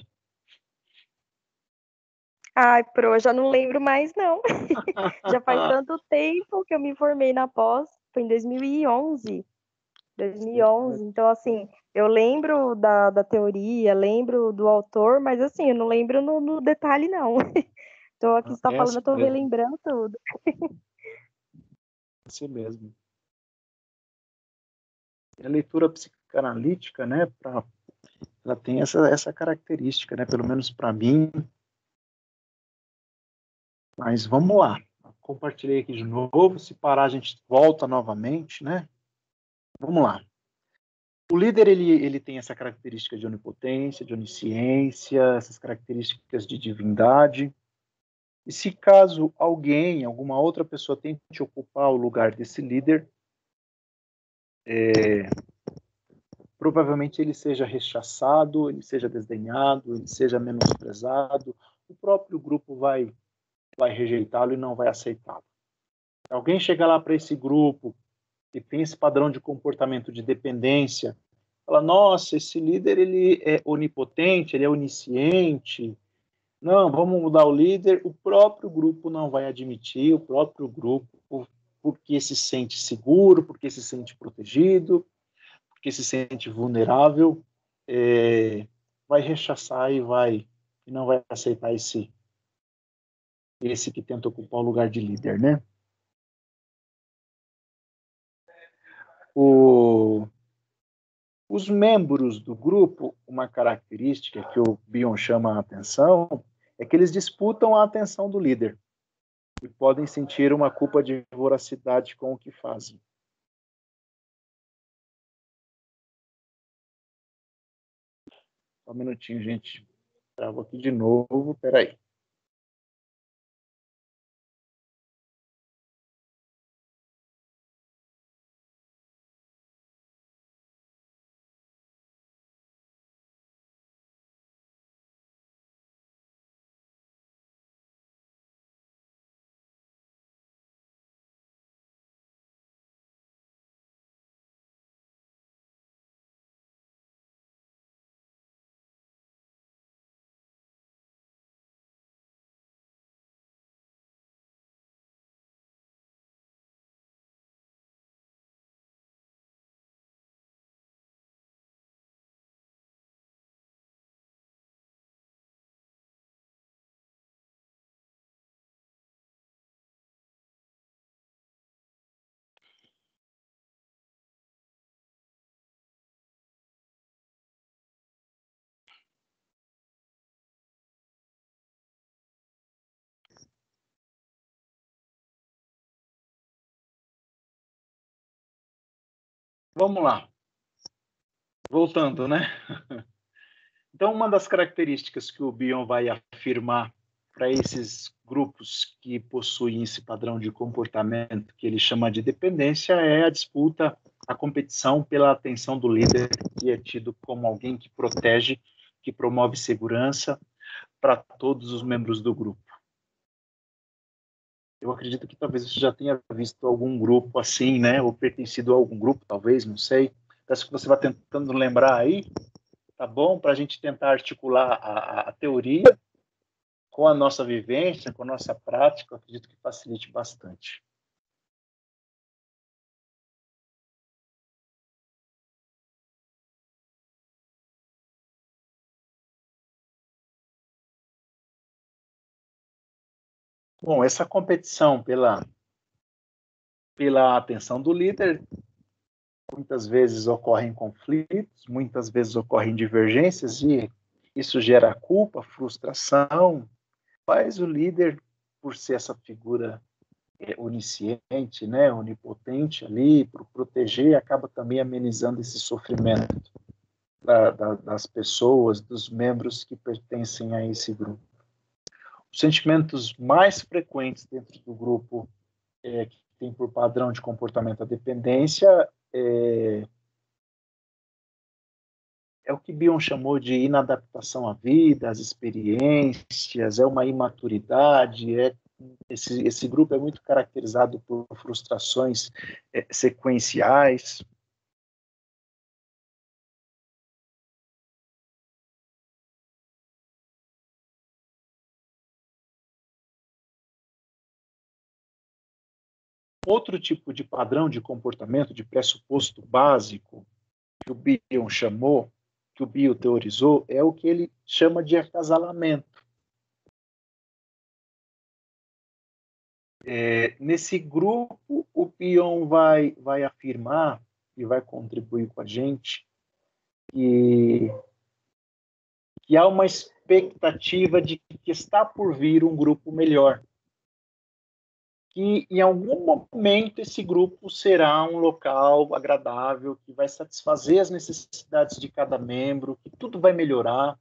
Ai, pro, eu já não lembro mais, não. Já faz tanto tempo que eu me formei na pós, foi em dois mil e onze. dois mil e onze, então assim, eu lembro da, da teoria, lembro do autor, mas assim, eu não lembro no, no detalhe, não. Então aqui você está É falando, eu assim estou mesmo. relembrando tudo. É assim mesmo. A leitura psicanalítica, né, pra, ela tem essa, essa característica, né, pelo menos para mim. Mas vamos lá. Compartilhei aqui de novo. Se parar, a gente volta novamente, né? Vamos lá. O líder, ele, ele tem essa característica de onipotência, de onisciência, essas características de divindade. E se caso alguém, alguma outra pessoa tente ocupar o lugar desse líder, é, provavelmente ele seja rechaçado, ele seja desdenhado, ele seja menosprezado, o próprio grupo vai, vai rejeitá-lo e não vai aceitá-lo. Se alguém chega lá para esse grupo e tem esse padrão de comportamento de dependência, fala, nossa, esse líder ele é onipotente, ele é onisciente, não, vamos mudar o líder, o próprio grupo não vai admitir, o próprio grupo, porque se sente seguro, porque se sente protegido, porque se sente vulnerável, é, vai rechaçar e vai e não vai aceitar esse esse que tenta ocupar o lugar de líder, né? O, os membros do grupo, uma característica que o Bion chama a atenção é que eles disputam a atenção do líder e podem sentir uma culpa de voracidade com o que fazem. Só um minutinho, gente. Travo aqui de novo, peraí. Vamos lá. Voltando, né? Então, uma das características que o Bion vai afirmar para esses grupos que possuem esse padrão de comportamento que ele chama de dependência é a disputa, a competição pela atenção do líder, que é tido como alguém que protege, que promove segurança para todos os membros do grupo. Eu acredito que talvez você já tenha visto algum grupo assim, né? Ou pertencido a algum grupo, talvez, não sei. Peço que você vá tentando lembrar aí, tá bom? Para a gente tentar articular a, a teoria com a nossa vivência, com a nossa prática, eu acredito que facilite bastante. Bom, essa competição pela, pela atenção do líder, muitas vezes ocorrem conflitos, muitas vezes ocorrem divergências, e isso gera culpa, frustração, mas o líder, por ser essa figura onisciente, né, onipotente ali, por proteger, acaba também amenizando esse sofrimento da, da, das pessoas, dos membros que pertencem a esse grupo. Os sentimentos mais frequentes dentro do grupo é, que tem por padrão de comportamento a dependência é, é o que Bion chamou de inadaptação à vida, às experiências, é uma imaturidade, é, esse, esse grupo é muito caracterizado por frustrações é, sequenciais. Outro tipo de padrão de comportamento, de pressuposto básico, que o Bion chamou, que o Bion teorizou, é o que ele chama de acasalamento. É, nesse grupo, o Bion vai, vai afirmar e vai contribuir com a gente que, que há uma expectativa de que está por vir um grupo melhor. Que em algum momento esse grupo será um local agradável, que vai satisfazer as necessidades de cada membro, que tudo vai melhorar.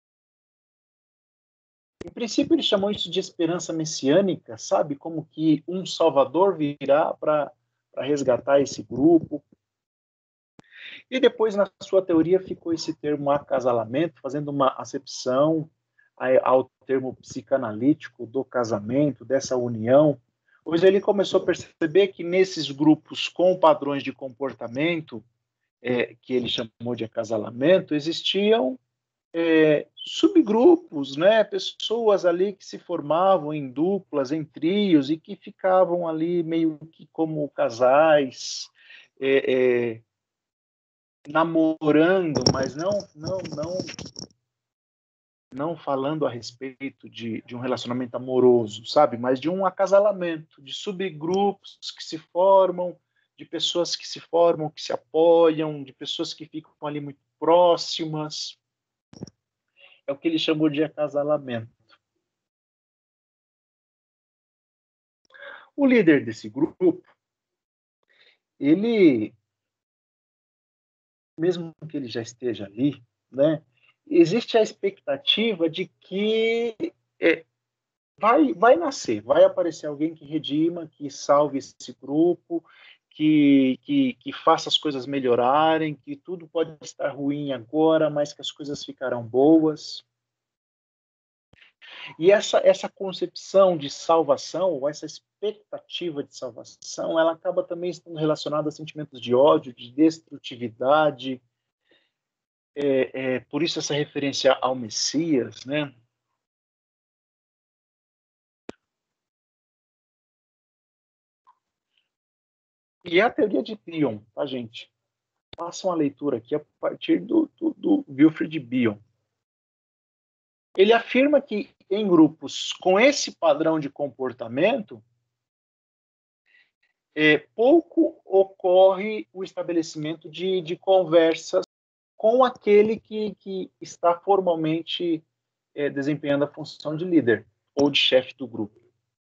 Em princípio, ele chamou isso de esperança messiânica, sabe? Como que um salvador virá para resgatar esse grupo. E depois, na sua teoria, ficou esse termo acasalamento, fazendo uma acepção ao termo psicanalítico do casamento, dessa união. Pois ele começou a perceber que nesses grupos com padrões de comportamento, é, que ele chamou de acasalamento, existiam é, subgrupos, né? Pessoas ali que se formavam em duplas, em trios, e que ficavam ali meio que como casais, é, é, namorando, mas não, não, não, não falando a respeito de, de um relacionamento amoroso, sabe? Mas de um acasalamento, de subgrupos que se formam, de pessoas que se formam, que se apoiam, de pessoas que ficam ali muito próximas. É o que ele chamou de acasalamento. O líder desse grupo, ele, mesmo que ele já esteja ali, né, existe a expectativa de que é, vai, vai nascer, vai aparecer alguém que redima, que salve esse grupo, que, que, que faça as coisas melhorarem, que tudo pode estar ruim agora, mas que as coisas ficarão boas. E essa, essa concepção de salvação, ou essa expectativa de salvação, ela acaba também estando relacionada a sentimentos de ódio, de destrutividade. É, é, por isso essa referência ao Messias, né? E é a teoria de Bion, tá, gente? Façam a leitura aqui a partir do, do, do Wilfred Bion. Ele afirma que em grupos com esse padrão de comportamento, é, pouco ocorre o estabelecimento de, de conversas com aquele que, que está formalmente é, desempenhando a função de líder ou de chefe do grupo.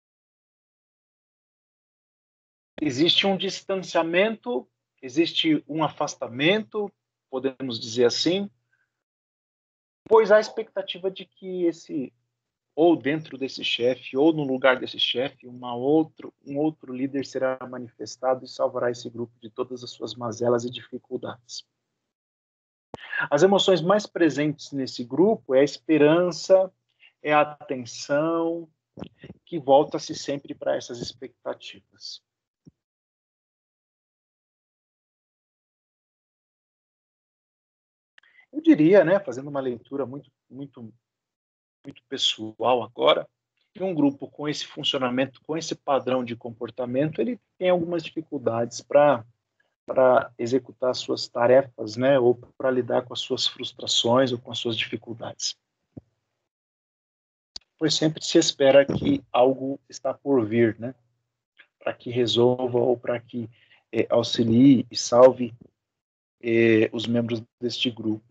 Existe um distanciamento, existe um afastamento, podemos dizer assim, pois há a expectativa de que esse, ou dentro desse chefe, ou no lugar desse chefe, uma outro, um outro líder será manifestado e salvará esse grupo de todas as suas mazelas e dificuldades. As emoções mais presentes nesse grupo é a esperança, é a atenção, que volta-se sempre para essas expectativas. Eu diria, né, fazendo uma leitura muito, muito, muito pessoal agora, que um grupo com esse funcionamento, com esse padrão de comportamento, ele tem algumas dificuldades para para executar as suas tarefas, né, ou para lidar com as suas frustrações ou com as suas dificuldades. Pois sempre se espera que algo está por vir, né, para que resolva ou para que é, auxilie e salve é, os membros deste grupo.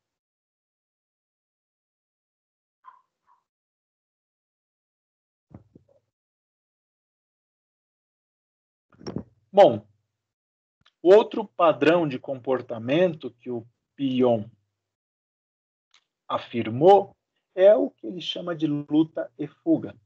Bom, o outro padrão de comportamento que o Bion afirmou é o que ele chama de luta e fuga.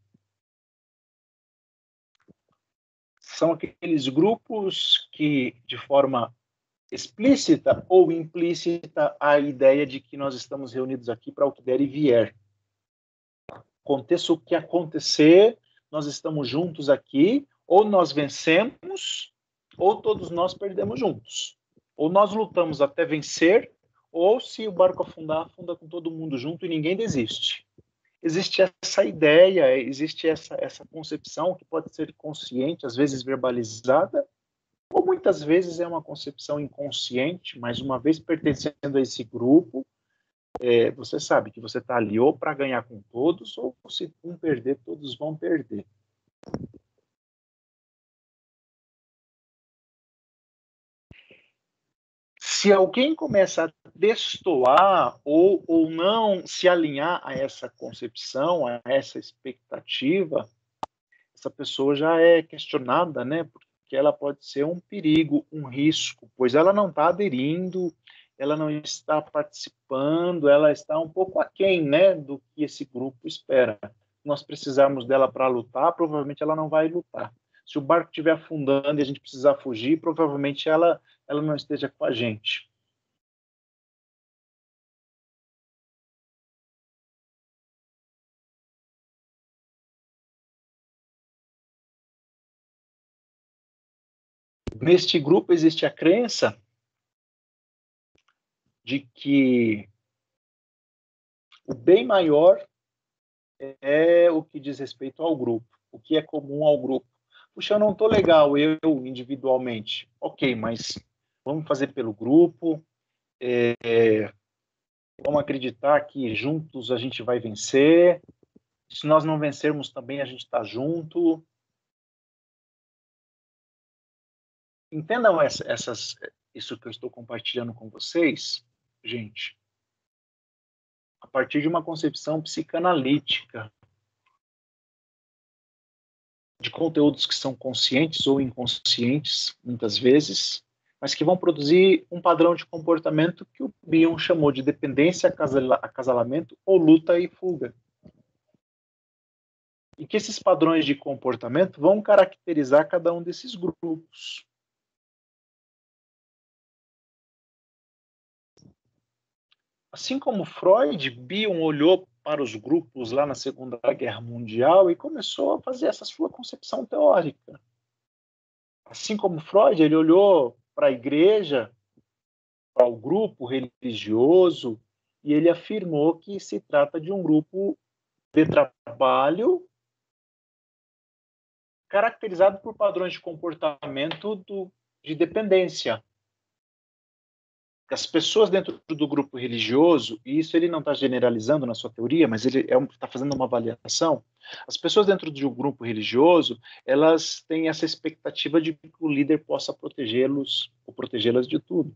São aqueles grupos que, de forma explícita ou implícita, há a ideia de que nós estamos reunidos aqui para o que der e vier. Aconteça o que acontecer, nós estamos juntos aqui, ou nós vencemos, ou todos nós perdemos juntos. Ou nós lutamos até vencer, ou se o barco afundar, afunda com todo mundo junto e ninguém desiste. Existe essa ideia, existe essa, essa concepção que pode ser consciente, às vezes verbalizada, ou muitas vezes é uma concepção inconsciente, mas uma vez pertencendo a esse grupo, é, você sabe que você está ali ou para ganhar com todos, ou se um perder, todos vão perder. Se alguém começa a destoar ou, ou não se alinhar a essa concepção, a essa expectativa, essa pessoa já é questionada, né? Porque ela pode ser um perigo, um risco, pois ela não está aderindo, ela não está participando, ela está um pouco aquém, né, do que esse grupo espera. Se nós precisarmos dela para lutar, provavelmente ela não vai lutar. Se o barco estiver afundando e a gente precisar fugir, provavelmente ela, ela não esteja com a gente. Neste grupo existe a crença de que o bem maior é o que diz respeito ao grupo, o que é comum ao grupo. Puxa, eu não estou legal, eu individualmente. Ok, mas vamos fazer pelo grupo, é, vamos acreditar que juntos a gente vai vencer. Se nós não vencermos também, a gente está junto. Entendam essa, essas, isso que eu estou compartilhando com vocês, gente, a partir de uma concepção psicanalítica, de conteúdos que são conscientes ou inconscientes, muitas vezes, mas que vão produzir um padrão de comportamento que o Bion chamou de dependência, acasalamento ou luta e fuga. E que esses padrões de comportamento vão caracterizar cada um desses grupos. Assim como Freud, Bion olhou para os grupos lá na Segunda Guerra Mundial e começou a fazer essa sua concepção teórica. Assim como Freud, ele olhou para a igreja, para o grupo religioso, e ele afirmou que se trata de um grupo de trabalho caracterizado por padrões de comportamento do, de dependência. As pessoas dentro do grupo religioso, e isso ele não está generalizando na sua teoria, mas ele está é um, fazendo uma avaliação, as pessoas dentro de um grupo religioso, elas têm essa expectativa de que o líder possa protegê-los ou protegê-las de tudo.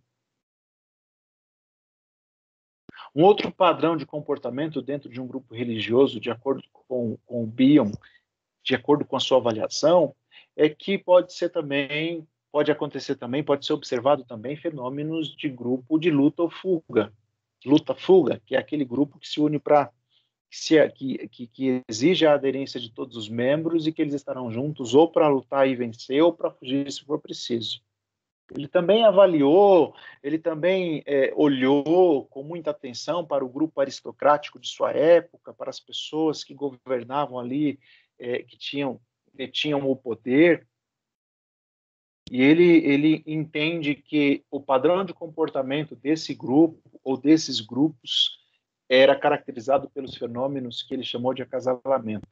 Um outro padrão de comportamento dentro de um grupo religioso, de acordo com, com o Bion, de acordo com a sua avaliação, é que pode ser também, pode acontecer também, pode ser observado também fenômenos de grupo de luta ou fuga. Luta-fuga, que é aquele grupo que se une para que, que, que exige a aderência de todos os membros e que eles estarão juntos ou para lutar e vencer ou para fugir se for preciso. Ele também avaliou, ele também é, olhou com muita atenção para o grupo aristocrático de sua época, para as pessoas que governavam ali, é, que tinham, que tinham o poder, e ele, ele entende que o padrão de comportamento desse grupo, ou desses grupos, era caracterizado pelos fenômenos que ele chamou de acasalamento.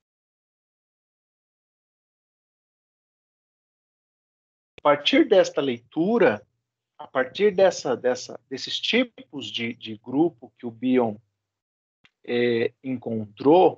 A partir desta leitura, a partir dessa, dessa, desses tipos de, de grupo que o Bion é, encontrou,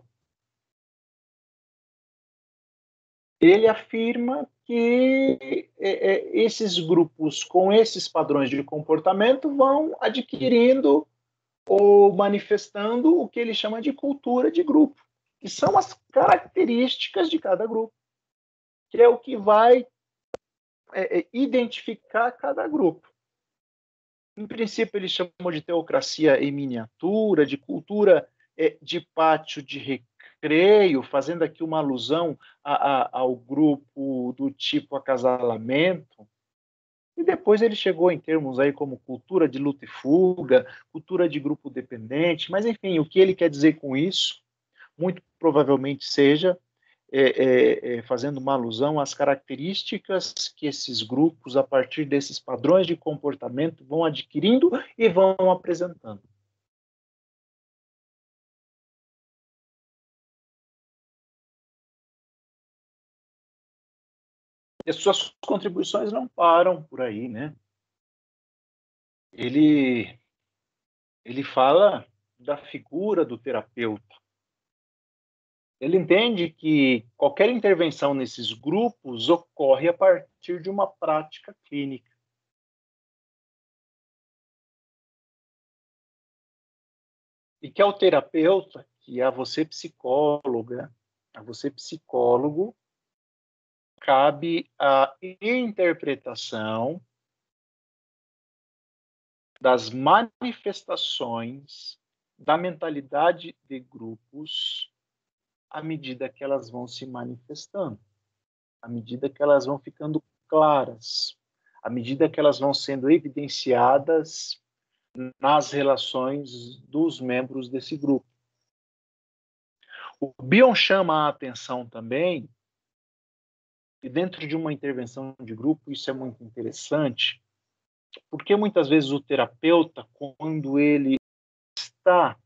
ele afirma que é, é, esses grupos com esses padrões de comportamento vão adquirindo ou manifestando o que ele chama de cultura de grupo, que são as características de cada grupo, que é o que vai é, identificar cada grupo. Em princípio, ele chamou de teocracia em miniatura, de cultura é, de pátio de recreio, fazendo aqui uma alusão a, a, ao grupo do tipo acasalamento. E depois ele chegou em termos aí como cultura de luta e fuga, cultura de grupo dependente, mas enfim, o que ele quer dizer com isso, muito provavelmente seja é, é, é, fazendo uma alusão às características que esses grupos, a partir desses padrões de comportamento, vão adquirindo e vão apresentando. E as suas contribuições não param por aí, né? Ele, ele fala da figura do terapeuta. Ele entende que qualquer intervenção nesses grupos ocorre a partir de uma prática clínica. E que ao terapeuta, que é a você psicóloga, a você psicólogo, cabe a interpretação das manifestações da mentalidade de grupos à medida que elas vão se manifestando, à medida que elas vão ficando claras, à medida que elas vão sendo evidenciadas nas relações dos membros desse grupo. O Bion chama a atenção também, e dentro de uma intervenção de grupo, isso é muito interessante, porque muitas vezes o terapeuta, quando ele está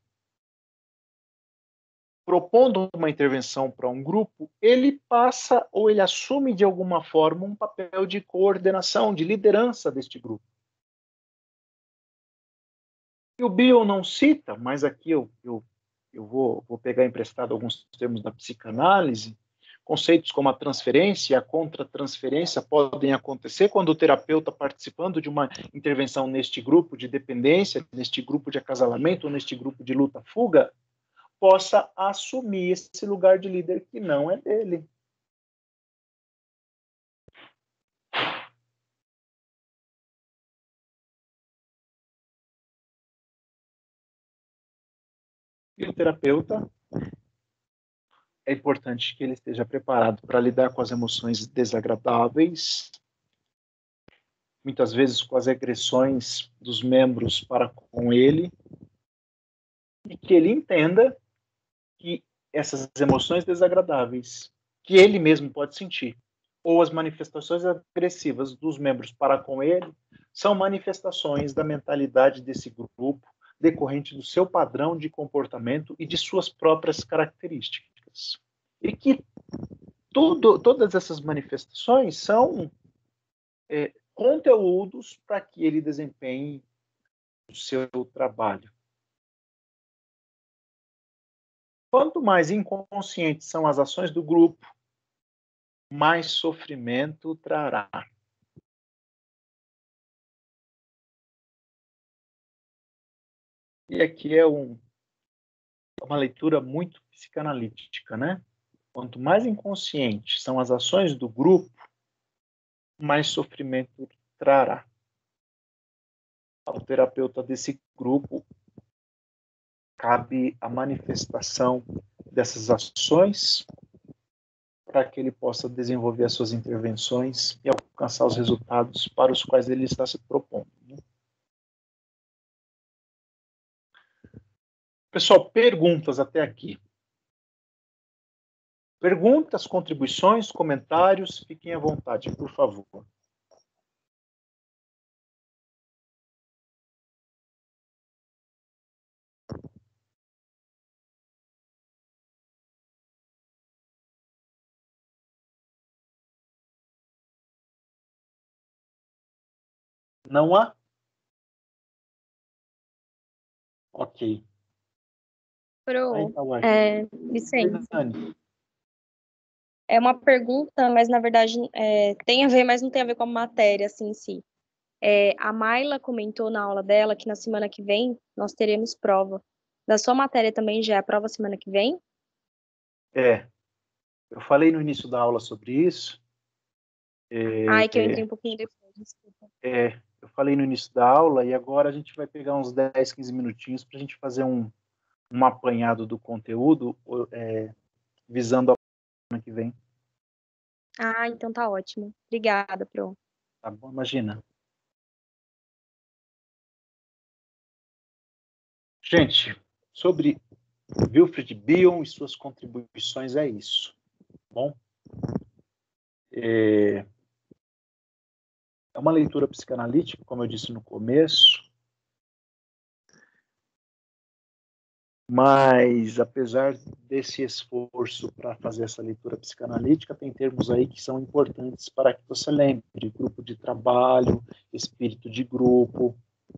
propondo uma intervenção para um grupo, ele passa ou ele assume de alguma forma um papel de coordenação, de liderança deste grupo. E o Bion não cita, mas aqui eu, eu, eu vou, vou pegar emprestado alguns termos da psicanálise, conceitos como a transferência e a contra-transferência podem acontecer quando o terapeuta, participando de uma intervenção neste grupo de dependência, neste grupo de acasalamento, ou neste grupo de luta-fuga, possa assumir esse lugar de líder que não é dele. E o terapeuta, é importante que ele esteja preparado para lidar com as emoções desagradáveis, muitas vezes com as agressões dos membros para com ele, e que ele entenda que essas emoções desagradáveis que ele mesmo pode sentir, ou as manifestações agressivas dos membros para com ele, são manifestações da mentalidade desse grupo, decorrente do seu padrão de comportamento e de suas próprias características. E que tudo, todas essas manifestações são é, conteúdos para que ele desempenhe o seu trabalho. Quanto mais inconscientes são as ações do grupo, mais sofrimento trará. E aqui é um, uma leitura muito psicanalítica, né? Quanto mais inconscientes são as ações do grupo, mais sofrimento trará. Ao terapeuta desse grupo, cabe a manifestação dessas ações para que ele possa desenvolver as suas intervenções e alcançar os resultados para os quais ele está se propondo. Pessoal, perguntas até aqui. Perguntas, contribuições, comentários, fiquem à vontade, por favor. Não há? Ok. Pro, Aí tá, uai. é, Vicente, Fernande, é uma pergunta, mas na verdade é, tem a ver, mas não tem a ver com a matéria assim em si. É, a Mayla comentou na aula dela que na semana que vem nós teremos prova. Da sua matéria também já é a prova semana que vem? É, eu falei no início da aula sobre isso. É, Ai, que eu entrei um pouquinho depois, desculpa. é, eu falei no início da aula e agora a gente vai pegar uns dez, quinze minutinhos para a gente fazer um, um apanhado do conteúdo é, visando a semana que vem. Ah, então tá ótimo. Obrigada, Pro. Tá bom? Imagina. Gente, sobre Wilfred Bion e suas contribuições é isso. Tá bom? É, é uma leitura psicanalítica, como eu disse no começo, mas apesar desse esforço para fazer essa leitura psicanalítica, tem termos aí que são importantes para que você lembre: grupo de trabalho, espírito de grupo,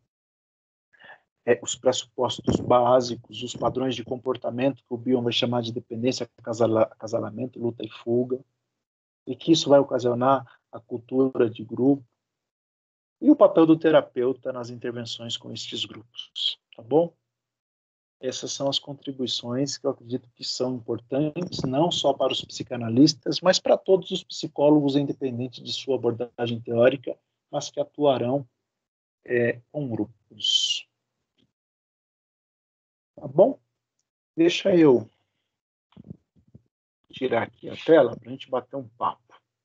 é, os pressupostos básicos, os padrões de comportamento que o Bion vai chamar de dependência, acasala, acasalamento, luta e fuga, e que isso vai ocasionar a cultura de grupo, e o papel do terapeuta nas intervenções com estes grupos, tá bom? Essas são as contribuições que eu acredito que são importantes, não só para os psicanalistas, mas para todos os psicólogos, independente de sua abordagem teórica, mas que atuarão é, com grupos. Tá bom? Deixa eu tirar aqui a tela para a gente bater um papo.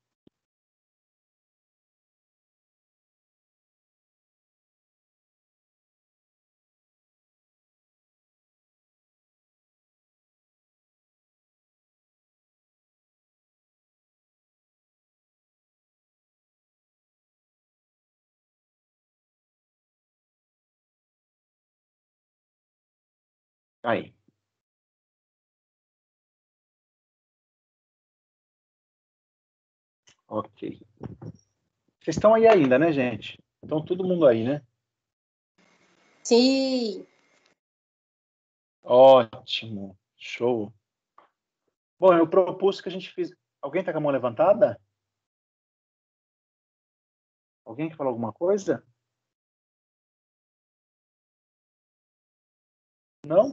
Aí. Ok. Vocês estão aí ainda, né, gente? Então, todo mundo aí, né? Sim. Ótimo. Show. Bom, eu propus que a gente fiz... Alguém está com a mão levantada? Alguém quer falar alguma coisa? Não?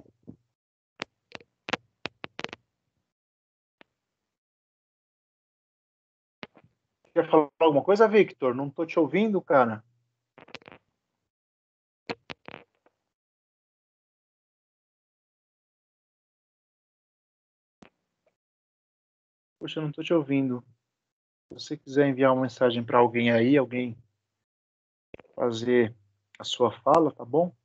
Quer falar alguma coisa, Victor? Não estou te ouvindo, cara. Poxa, eu não estou te ouvindo. Se você quiser enviar uma mensagem para alguém aí, alguém fazer a sua fala, tá bom?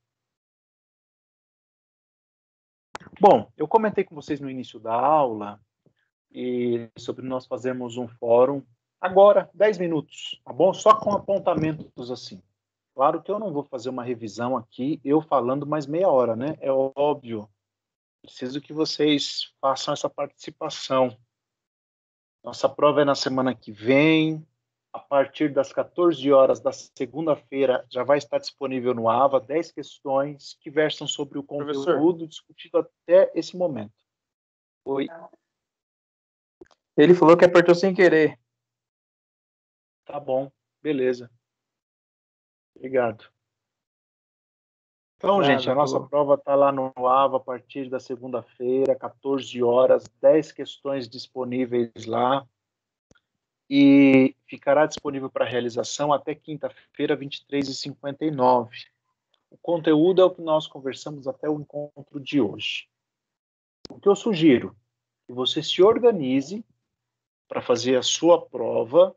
Bom, eu comentei com vocês no início da aula e sobre nós fazermos um fórum agora, dez minutos, tá bom? Só com apontamentos assim. Claro que eu não vou fazer uma revisão aqui, eu falando mais meia hora, né? É óbvio. Preciso que vocês façam essa participação. Nossa prova é na semana que vem, a partir das quatorze horas da segunda-feira, já vai estar disponível no AVA dez questões que versam sobre o conteúdo Professor. discutido até esse momento. Oi. Ele falou que apertou sem querer. Tá bom, beleza. Obrigado. Então, Nada, gente, a nossa falou. prova está lá no AVA a partir da segunda-feira, quatorze horas, dez questões disponíveis lá. E ficará disponível para realização até quinta-feira, vinte e três e cinquenta e nove. O conteúdo é o que nós conversamos até o encontro de hoje. O que eu sugiro? Que você se organize para fazer a sua prova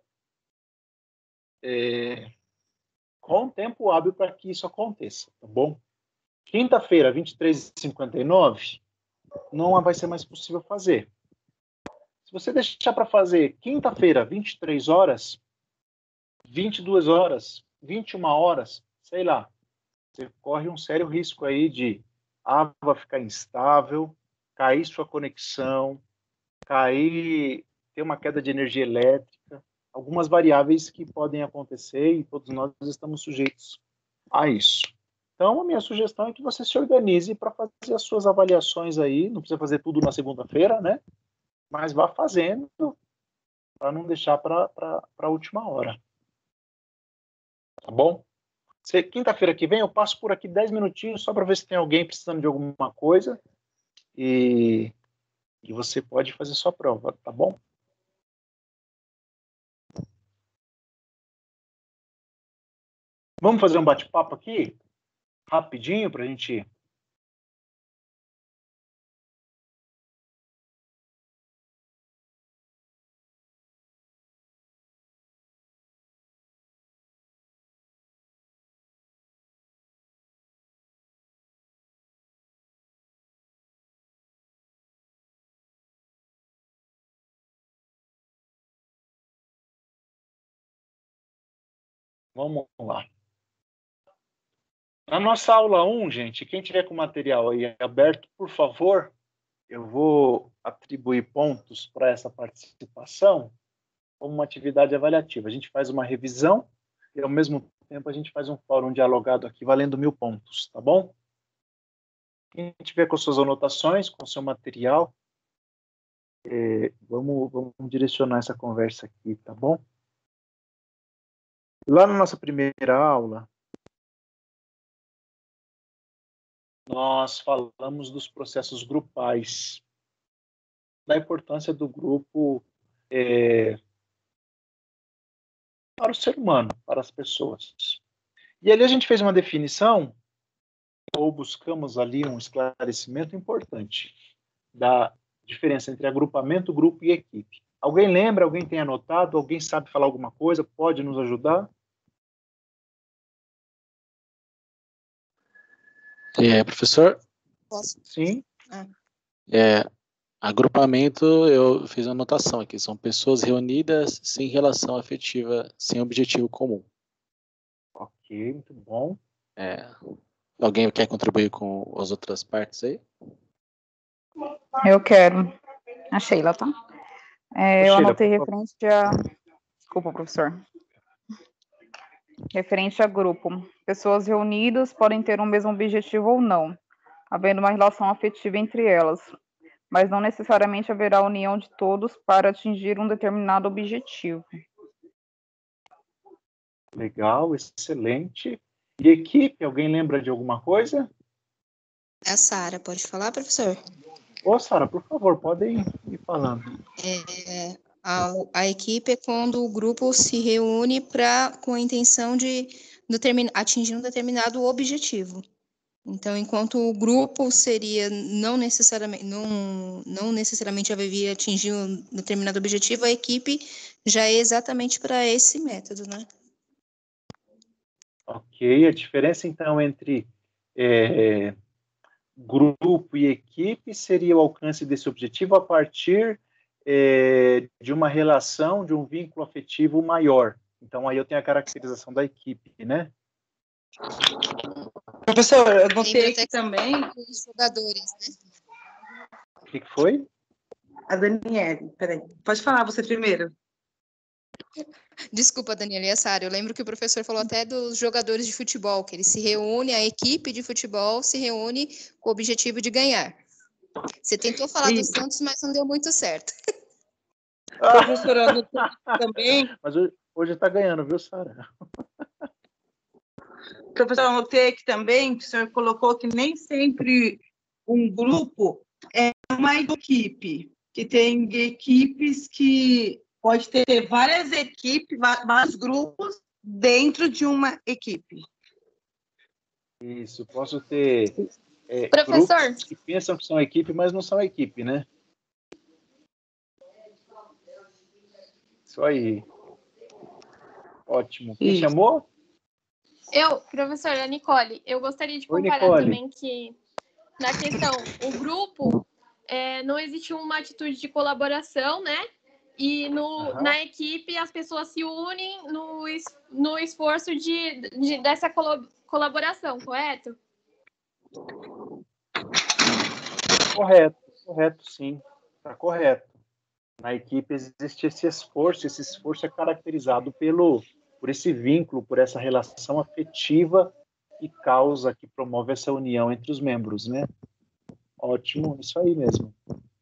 é, com tempo hábil para que isso aconteça, tá bom? Quinta-feira, vinte e três e cinquenta e nove, não vai ser mais possível fazer. Se você deixar para fazer quinta-feira, vinte e três horas, vinte e duas horas, vinte e uma horas, sei lá, você corre um sério risco aí de a AVA ficar instável, cair sua conexão, cair, ter uma queda de energia elétrica, algumas variáveis que podem acontecer e todos nós estamos sujeitos a isso. Então, a minha sugestão é que você se organize para fazer as suas avaliações aí, não precisa fazer tudo na segunda-feira, né? Mas vá fazendo para não deixar para a última hora. Tá bom? Quinta-feira que vem eu passo por aqui dez minutinhos só para ver se tem alguém precisando de alguma coisa e, e você pode fazer sua prova, tá bom? Vamos fazer um bate-papo aqui? Rapidinho para a gente... Vamos lá. Na nossa aula um, gente, quem tiver com o material aí aberto, por favor, eu vou atribuir pontos para essa participação como uma atividade avaliativa. A gente faz uma revisão e, ao mesmo tempo, a gente faz um fórum dialogado aqui, valendo mil pontos, tá bom? Quem tiver com suas anotações, com seu material, é, vamos, vamos direcionar essa conversa aqui, tá bom? Lá na nossa primeira aula, nós falamos dos processos grupais, da importância do grupo é, para o ser humano, para as pessoas. E ali a gente fez uma definição, ou buscamos ali um esclarecimento importante da diferença entre agrupamento, grupo e equipe. Alguém lembra? Alguém tem anotado? Alguém sabe falar alguma coisa? Pode nos ajudar? É, professor? Posso? Sim. Ah. É, agrupamento, eu fiz uma anotação aqui. São pessoas reunidas sem relação afetiva, sem objetivo comum. Ok, muito bom. É, alguém quer contribuir com as outras partes aí? Eu quero. A Sheila, tá? É, eu Sheila, anotei por referente a... Desculpa, professor. Referente a grupo. Pessoas reunidas podem ter um mesmo objetivo ou não, havendo uma relação afetiva entre elas, mas não necessariamente haverá união de todos para atingir um determinado objetivo. Legal, excelente. E equipe, alguém lembra de alguma coisa? É a Sara, pode falar, professor? Ô, Sara, por favor, podem ir falando. É, a, a equipe é quando o grupo se reúne pra, com a intenção de determin, atingir um determinado objetivo. Então, enquanto o grupo seria não necessariamente, não, não necessariamente havia atingir um determinado objetivo, a equipe já é exatamente para esse método, né? Ok, a diferença então entre é, grupo e equipe seria o alcance desse objetivo a partir é, de uma relação, de um vínculo afetivo maior. Então, aí eu tenho a caracterização da equipe, né? Professor, eu Lembra notei até que também os jogadores, né? O que, que foi? a Daniele, peraí, pode falar você primeiro. Desculpa, Daniela e a Sara, eu lembro que o professor falou até dos jogadores de futebol, que eles se reúnem, a equipe de futebol se reúne com o objetivo de ganhar. Você tentou falar do Isso. Santos, mas não deu muito certo. Professora, eu notei também, Mas hoje, hoje tá ganhando, viu, Sara? professor, eu notei aqui também que o senhor colocou que nem sempre um grupo é uma equipe, que tem equipes que pode ter várias equipes, va- vários grupos dentro de uma equipe. Isso, posso ter é, Professor, grupos que pensam que são equipe, mas não são equipe, né? Isso aí. Ótimo. Quem Isso. chamou? eu, professora Nicole, eu gostaria de Oi, comparar Nicole. também que, na questão, o grupo, é, não existe uma atitude de colaboração, né? E no, Aham. na equipe as pessoas se unem no, es- no esforço de, de- dessa colo- colaboração, correto? Correto, correto, sim. Está correto. Na equipe existe esse esforço, esse esforço é caracterizado pelo, por esse vínculo, por essa relação afetiva que causa, que promove essa união entre os membros, né? Ótimo, isso aí mesmo.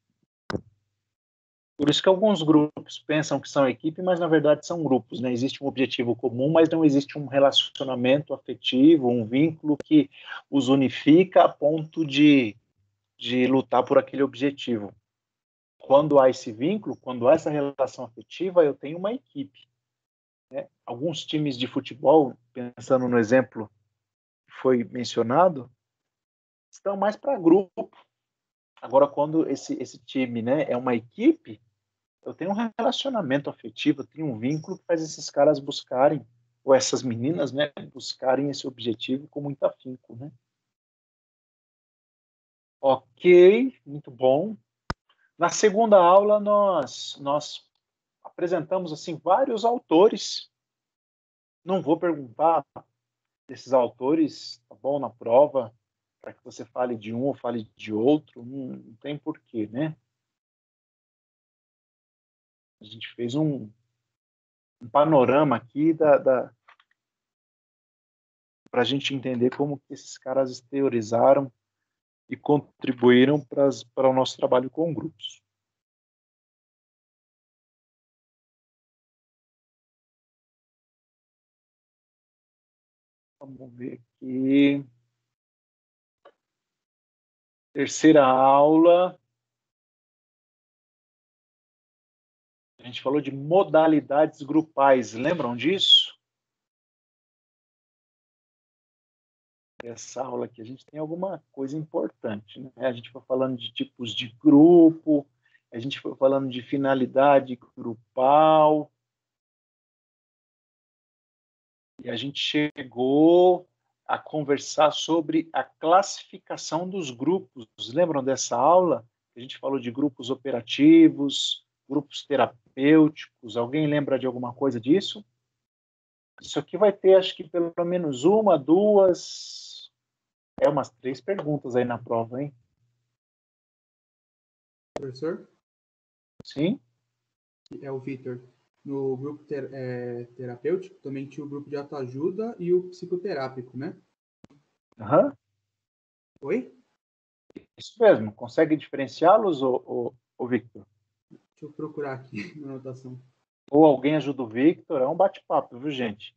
Por isso que alguns grupos pensam que são equipe, mas na verdade são grupos, né? Existe um objetivo comum, mas não existe um relacionamento afetivo, um vínculo que os unifica a ponto de, de lutar por aquele objetivo. Quando há esse vínculo, quando há essa relação afetiva, eu tenho uma equipe, né? Alguns times de futebol, pensando no exemplo que foi mencionado, estão mais para grupo. Agora, quando esse, esse time, né, é uma equipe, eu tenho um relacionamento afetivo, eu tenho um vínculo que faz esses caras buscarem, ou essas meninas, né, buscarem esse objetivo com muito afinco, né? Ok, muito bom. Na segunda aula, nós, nós apresentamos, assim, vários autores. Não vou perguntar desses autores, tá bom, na prova, para que você fale de um ou fale de outro, não, não tem porquê, né? A gente fez um, um panorama aqui da, da para a gente entender como que esses caras teorizaram e contribuíram para o nosso trabalho com grupos. Vamos ver aqui. Terceira aula. A gente falou de modalidades grupais. Lembram disso? Essa aula aqui a gente tem alguma coisa importante, né? A gente foi falando de tipos de grupo, a gente foi falando de finalidade grupal, e a gente chegou a conversar sobre a classificação dos grupos. Lembram dessa aula? A gente falou de grupos operativos, grupos terapêuticos. Alguém lembra de alguma coisa disso? Isso aqui vai ter, acho que pelo menos uma, duas, é umas três perguntas aí na prova, hein? Professor? Sim? É o Vitor. No grupo ter, é, terapêutico também tinha o grupo de autoajuda e o psicoterápico, né? Aham. Uhum. Oi? Isso mesmo. Consegue diferenciá-los, ô, ô, ô Victor? Deixa eu procurar aqui na anotação. Ou alguém ajuda o Victor? É um bate-papo, viu, gente?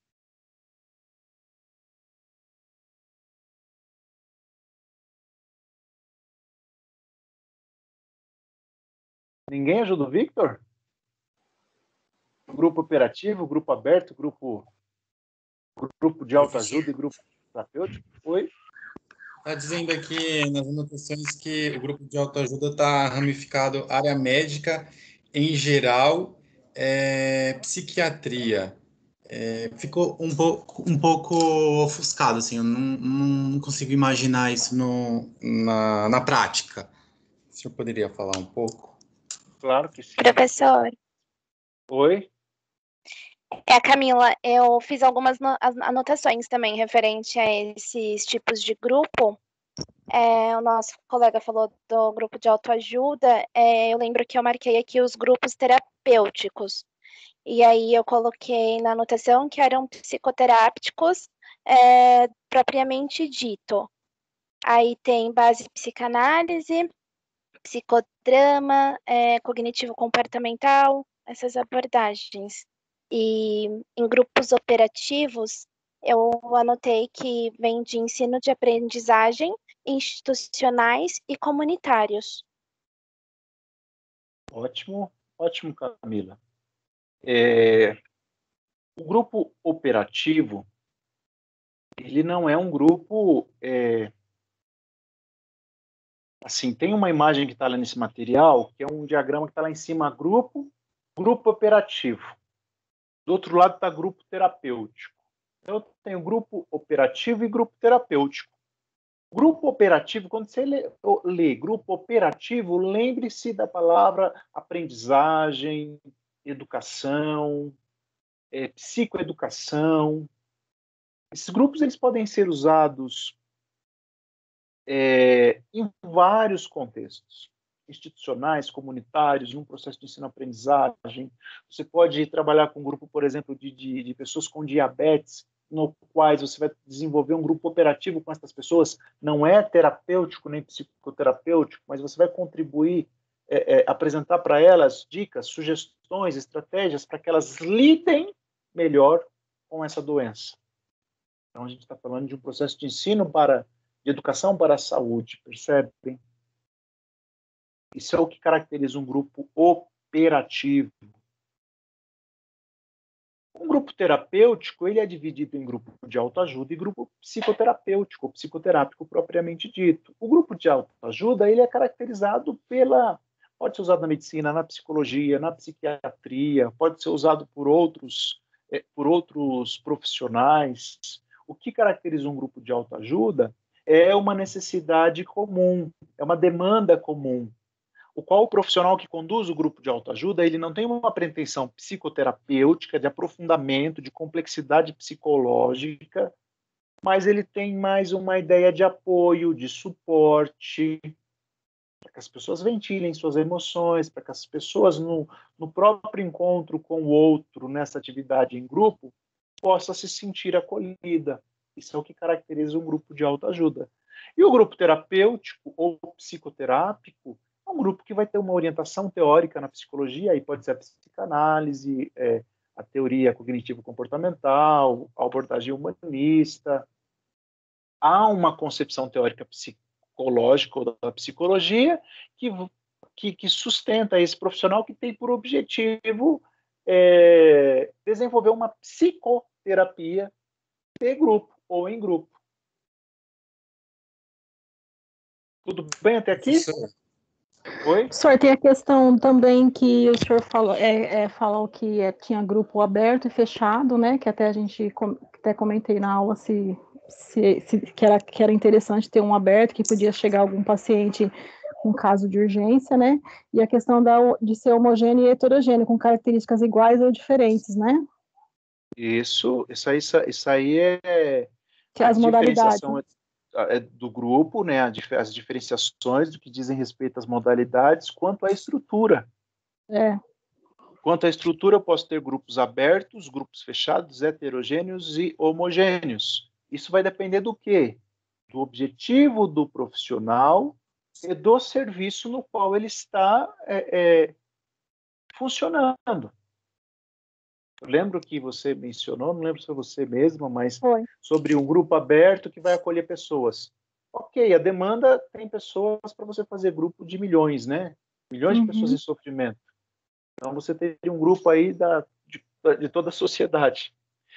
Ninguém ajuda o Victor? Grupo operativo, grupo aberto, grupo, grupo de autoajuda e grupo terapêutico? Oi? Está dizendo aqui nas anotações que o grupo de autoajuda está ramificado área médica em geral, é, psiquiatria. É, ficou um pouco, um pouco ofuscado, assim, eu não, não consigo imaginar isso no, na, na prática. O senhor poderia falar um pouco? Claro que sim. Professor, Oi? é a Camila. Eu fiz algumas no- as- anotações também referente a esses tipos de grupo. É, o nosso colega falou do grupo de autoajuda. É, eu lembro que eu marquei aqui os grupos terapêuticos. E aí eu coloquei na anotação que eram psicoterápicos, é, propriamente dito. Aí tem base psicanálise, psicodrama, é, cognitivo-comportamental, essas abordagens. E em grupos operativos, eu anotei que vem de ensino de aprendizagem, institucionais e comunitários. Ótimo, ótimo, Camila. É, o grupo operativo, ele não é um grupo, é, assim, tem uma imagem que está lá nesse material, que é um diagrama que está lá em cima, grupo, grupo operativo. Do outro lado está grupo terapêutico. Eu tenho grupo operativo e grupo terapêutico. Grupo operativo, quando você lê, lê grupo operativo, lembre-se da palavra aprendizagem, educação, é, psicoeducação. Esses grupos eles podem ser usados é, em vários contextos, institucionais, comunitários, num processo de ensino-aprendizagem. Você pode trabalhar com um grupo, por exemplo, de, de, de pessoas com diabetes, no quais você vai desenvolver um grupo operativo com essas pessoas. Não é terapêutico nem psicoterapêutico, mas você vai contribuir, é, é, apresentar para elas dicas, sugestões, estratégias para que elas lidem melhor com essa doença. Então, a gente está falando de um processo de ensino para, de educação para a saúde, percebem? Isso é o que caracteriza um grupo operativo. Um grupo terapêutico, ele é dividido em grupo de autoajuda e grupo psicoterapêutico, psicoterápico propriamente dito. O grupo de autoajuda, ele é caracterizado pela... Pode ser usado na medicina, na psicologia, na psiquiatria, pode ser usado por outros, eh, por outros profissionais. O que caracteriza um grupo de autoajuda é uma necessidade comum, é uma demanda comum, o qual o profissional que conduz o grupo de autoajuda, ele não tem uma pretensão psicoterapêutica, de aprofundamento, de complexidade psicológica, mas ele tem mais uma ideia de apoio, de suporte, para que as pessoas ventilem suas emoções, para que as pessoas, no, no próprio encontro com o outro, nessa atividade em grupo, possa se sentir acolhida. Isso é o que caracteriza um grupo de autoajuda. E o grupo terapêutico ou psicoterápico é um grupo que vai ter uma orientação teórica na psicologia, aí pode ser a psicanálise, é, a teoria cognitivo-comportamental, a abordagem humanista. Há uma concepção teórica psicológica ou da psicologia que, que, que sustenta esse profissional que tem por objetivo é, desenvolver uma psicoterapia de grupo ou em grupo. Tudo bem até aqui? Oi? O senhor, tem a questão também que o senhor falou, é, é, falou que é, tinha grupo aberto e fechado, né? Que até a gente com, até comentei na aula se, se, se que, era, que era interessante ter um aberto, que podia chegar algum paciente com caso de urgência, né? E a questão da, de ser homogêneo e heterogêneo, com características iguais ou diferentes, né? Isso, isso aí, isso aí é que a as diferenciação modalidades do grupo, né, as diferenciações do que dizem respeito às modalidades, quanto à estrutura. É. Quanto à estrutura, eu posso ter grupos abertos, grupos fechados, heterogêneos e homogêneos. Isso vai depender do quê? Do objetivo do profissional e do serviço no qual ele está é, é, funcionando. Eu lembro que você mencionou, não lembro se foi você mesma, mas foi. Sobre um grupo aberto que vai acolher pessoas. Ok, a demanda tem pessoas para você fazer grupo de milhões, né? Milhões uhum. de pessoas em sofrimento. Então você teria um grupo aí da, de, de toda a sociedade.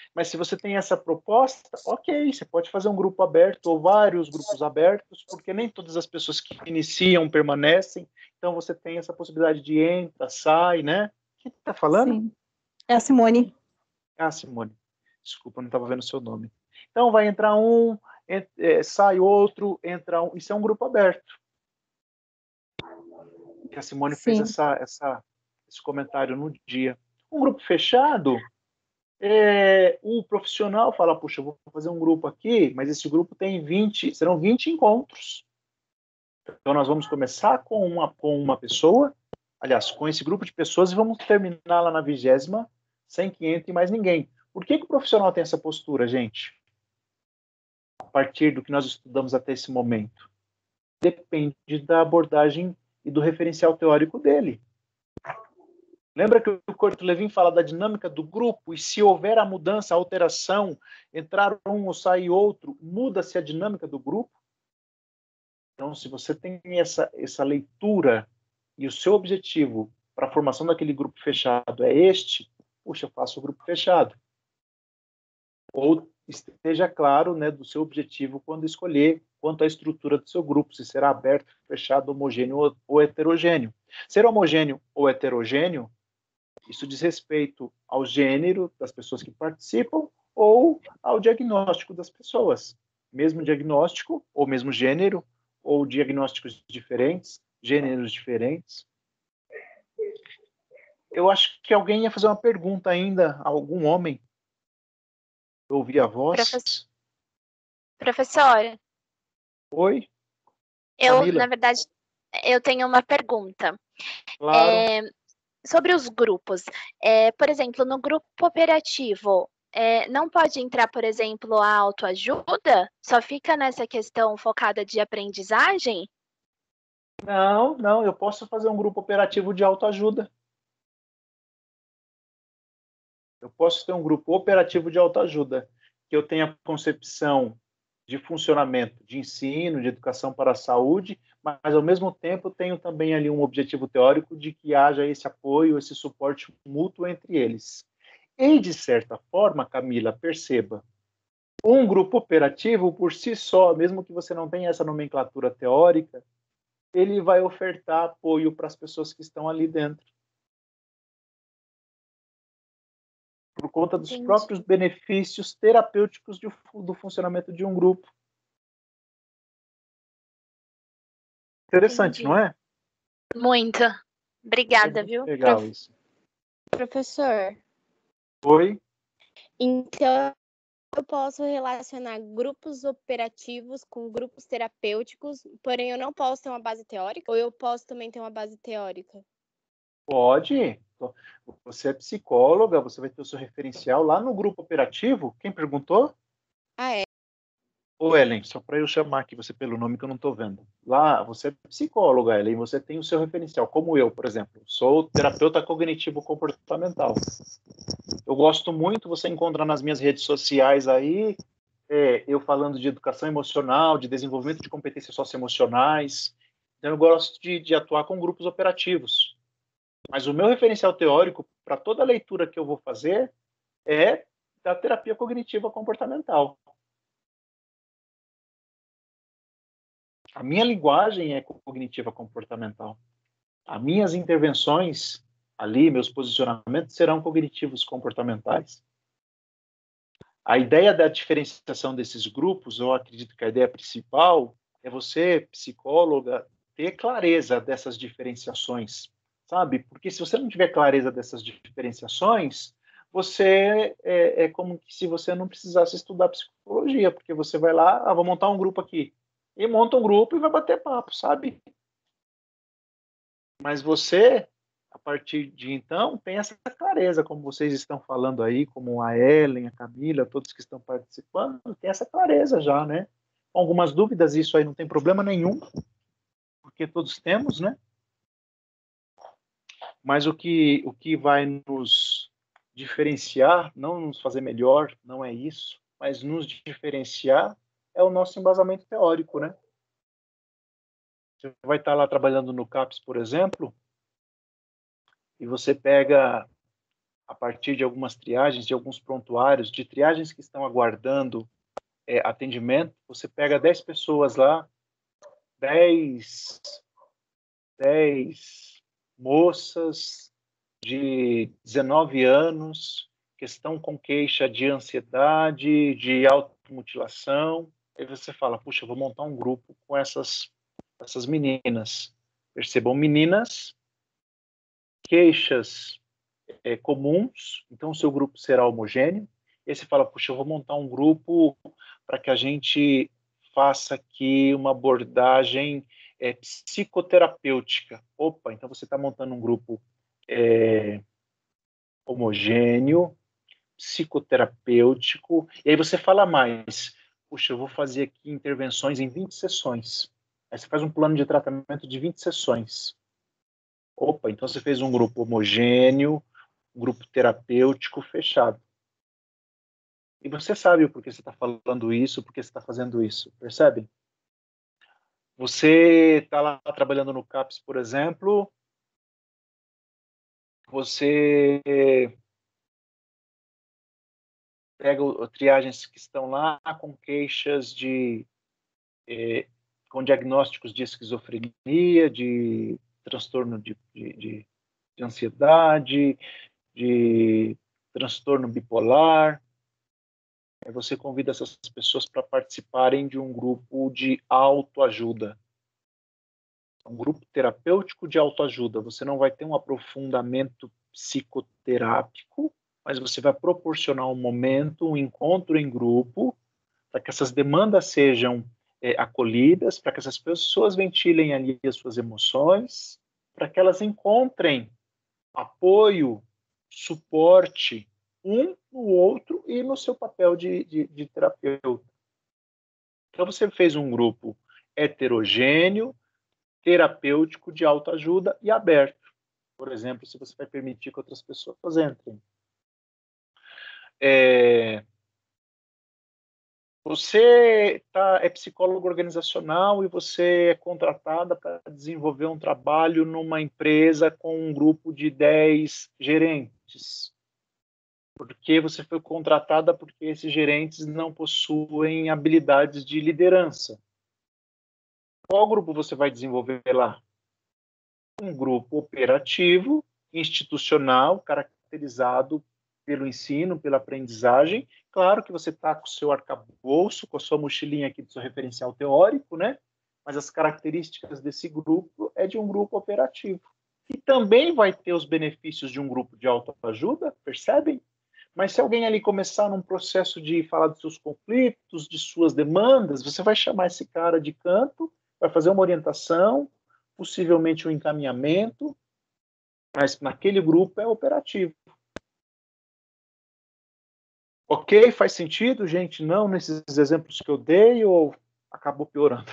Mas se você tem essa proposta, ok, você pode fazer um grupo aberto ou vários grupos abertos, porque nem todas as pessoas que iniciam permanecem, então você tem essa possibilidade de entra, sai, né? Quem está falando? Sim. É a Simone. Ah, Simone. Desculpa, não estava vendo o seu nome. Então vai entrar um, ent, é, sai outro, entra um. Isso é um grupo aberto. Que a Simone Sim. fez essa, essa, esse comentário no dia. Um grupo fechado, é, o profissional fala, puxa, eu vou fazer um grupo aqui, mas esse grupo tem vinte, serão vinte encontros. Então nós vamos começar com uma, com uma pessoa, aliás, com esse grupo de pessoas, e vamos terminar lá na vigésima, sem que entre mais ninguém. Por que, que o profissional tem essa postura, gente? A partir do que nós estudamos até esse momento. Depende da abordagem e do referencial teórico dele. Lembra que o Corto Levin fala da dinâmica do grupo, e se houver a mudança, a alteração, entrar um ou sair outro, muda-se a dinâmica do grupo? Então, se você tem essa, essa leitura e o seu objetivo para a formação daquele grupo fechado é este, puxa, eu faço o grupo fechado. Ou esteja claro, né, do seu objetivo quando escolher quanto à estrutura do seu grupo, se será aberto, fechado, homogêneo ou, ou heterogêneo. Ser homogêneo ou heterogêneo, isso diz respeito ao gênero das pessoas que participam ou ao diagnóstico das pessoas. Mesmo diagnóstico, ou mesmo gênero, ou diagnósticos diferentes, gêneros diferentes. Eu acho que alguém ia fazer uma pergunta ainda, algum homem. Eu ouvi a voz. Professor. Professora. Oi? Eu, Camila. na verdade, eu tenho uma pergunta. Claro. É, sobre os grupos. É, por exemplo, no grupo operativo, é, não pode entrar, por exemplo, a autoajuda? Só fica nessa questão focada de aprendizagem? Não, não, eu posso fazer um grupo operativo de autoajuda. Eu posso ter um grupo operativo de autoajuda, que eu tenha concepção de funcionamento, de ensino, de educação para a saúde, mas, ao mesmo tempo, tenho também ali um objetivo teórico de que haja esse apoio, esse suporte mútuo entre eles. E, de certa forma, Camila, perceba, um grupo operativo, por si só, mesmo que você não tenha essa nomenclatura teórica, ele vai ofertar apoio para as pessoas que estão ali dentro. Por conta dos Entendi. próprios benefícios terapêuticos de, do funcionamento de um grupo. Interessante, Entendi. não é? Muito. Obrigada, É viu? legal Prof... isso. Professor, Oi? então eu posso relacionar grupos operativos com grupos terapêuticos, porém eu não posso ter uma base teórica? Ou eu posso também ter uma base teórica? Pode. Você é psicóloga, você vai ter o seu referencial lá no grupo operativo. Quem perguntou? Ah, é? Ô, Ellen, só para eu chamar aqui você pelo nome que eu não estou vendo. Lá, você é psicóloga, Ellen, você tem o seu referencial, como eu, por exemplo. Sou terapeuta cognitivo-comportamental. Eu gosto muito, você encontra nas minhas redes sociais aí, é, eu falando de educação emocional, de desenvolvimento de competências socioemocionais. Então, eu gosto de, de atuar com grupos operativos. Mas o meu referencial teórico para toda leitura que eu vou fazer é da terapia cognitiva comportamental. A minha linguagem é cognitiva comportamental. As minhas intervenções ali, meus posicionamentos serão cognitivos comportamentais. A ideia da diferenciação desses grupos, eu acredito que a ideia principal é você, psicóloga, ter clareza dessas diferenciações, sabe? Porque se você não tiver clareza dessas diferenciações, você é, é como se você não precisasse estudar psicologia, porque você vai lá, ah, vou montar um grupo aqui, e monta um grupo e vai bater papo, sabe? Mas você, a partir de então, tem essa clareza, como vocês estão falando aí, como a Ellen, a Camila, todos que estão participando, tem essa clareza já, né? Com algumas dúvidas, isso aí não tem problema nenhum, porque todos temos, né? Mas o que, o que vai nos diferenciar, não nos fazer melhor, não é isso, mas nos diferenciar é o nosso embasamento teórico, né? Você vai estar lá trabalhando no CAPS, por exemplo, e você pega a partir de algumas triagens, de alguns prontuários, de triagens que estão aguardando é, atendimento, você pega dez pessoas lá, dez, dez moças de dezenove anos que estão com queixa de ansiedade, de automutilação. Aí você fala, puxa, eu vou montar um grupo com essas, essas meninas. Percebam, meninas, queixas é, comuns, então o seu grupo será homogêneo. E aí você fala, puxa, eu vou montar um grupo para que a gente faça aqui uma abordagem é, psicoterapêutica. Opa, então você está montando um grupo é, homogêneo, psicoterapêutico, e aí você fala mais, puxa, eu vou fazer aqui intervenções em vinte sessões. Aí você faz um plano de tratamento de vinte sessões. Opa, então você fez um grupo homogêneo, um grupo terapêutico fechado. E você sabe o porquê você está falando isso, porquê você está fazendo isso, percebe? Você está lá trabalhando no CAPS, por exemplo, você pega o, triagens que estão lá com queixas de, eh, com diagnósticos de esquizofrenia, de transtorno de, de, de, de ansiedade, de transtorno bipolar. Aí você convida essas pessoas para participarem de um grupo de autoajuda. Um grupo terapêutico de autoajuda. Você não vai ter um aprofundamento psicoterápico, mas você vai proporcionar um momento, um encontro em grupo, para que essas demandas sejam é, acolhidas, para que essas pessoas ventilem ali as suas emoções, para que elas encontrem apoio, suporte, um no outro e no seu papel de, de, de terapeuta. Então você fez um grupo heterogêneo, terapêutico, de autoajuda e aberto. Por exemplo, se você vai permitir que outras pessoas entrem. É, você tá, é psicólogo organizacional e você é contratada para desenvolver um trabalho numa empresa com um grupo de dez gerentes. Porque você foi contratada porque esses gerentes não possuem habilidades de liderança. Qual grupo você vai desenvolver lá? Um grupo operativo, institucional, caracterizado pelo ensino, pela aprendizagem. Claro que você está com o seu arcabouço, com a sua mochilinha aqui do seu referencial teórico, né? Mas as características desse grupo é de um grupo operativo. E também vai ter os benefícios de um grupo de autoajuda, percebem? Mas se alguém ali começar num processo de falar dos seus conflitos, de suas demandas, você vai chamar esse cara de canto, vai fazer uma orientação, possivelmente um encaminhamento, mas naquele grupo é operativo. Ok? Faz sentido, gente? Não nesses exemplos que eu dei ou acabou piorando?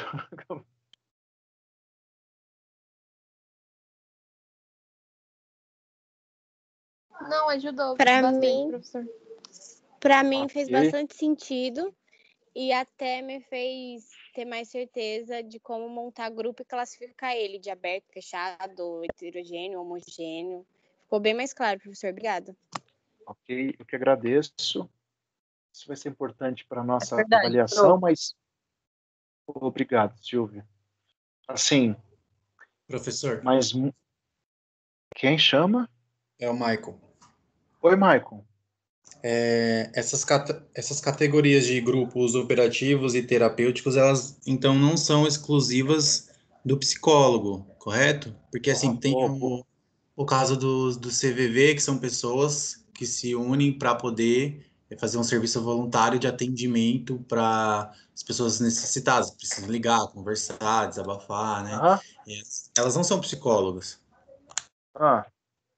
Não, ajudou Pra bastante, mim, professor. Para mim fez Ok. bastante sentido e até me fez ter mais certeza de como montar grupo e classificar ele de aberto, fechado, heterogêneo, homogêneo. Ficou bem mais claro, professor. Obrigada. Ok, eu que agradeço. Isso vai ser importante para a nossa verdade, avaliação, prof. mas obrigado, Silvia. Assim, Professor, mas quem chama? é o Michael. Oi, Maicon. É, essas, cate- essas categorias de grupos operativos e terapêuticos, elas então não são exclusivas do psicólogo, correto? Porque assim, tem Oh, oh, o, o caso do, do C V V, que são pessoas que se unem para poder fazer um serviço voluntário de atendimento para as pessoas necessitadas, que precisam ligar, conversar, desabafar, né? ah, E elas não são psicólogas. ah.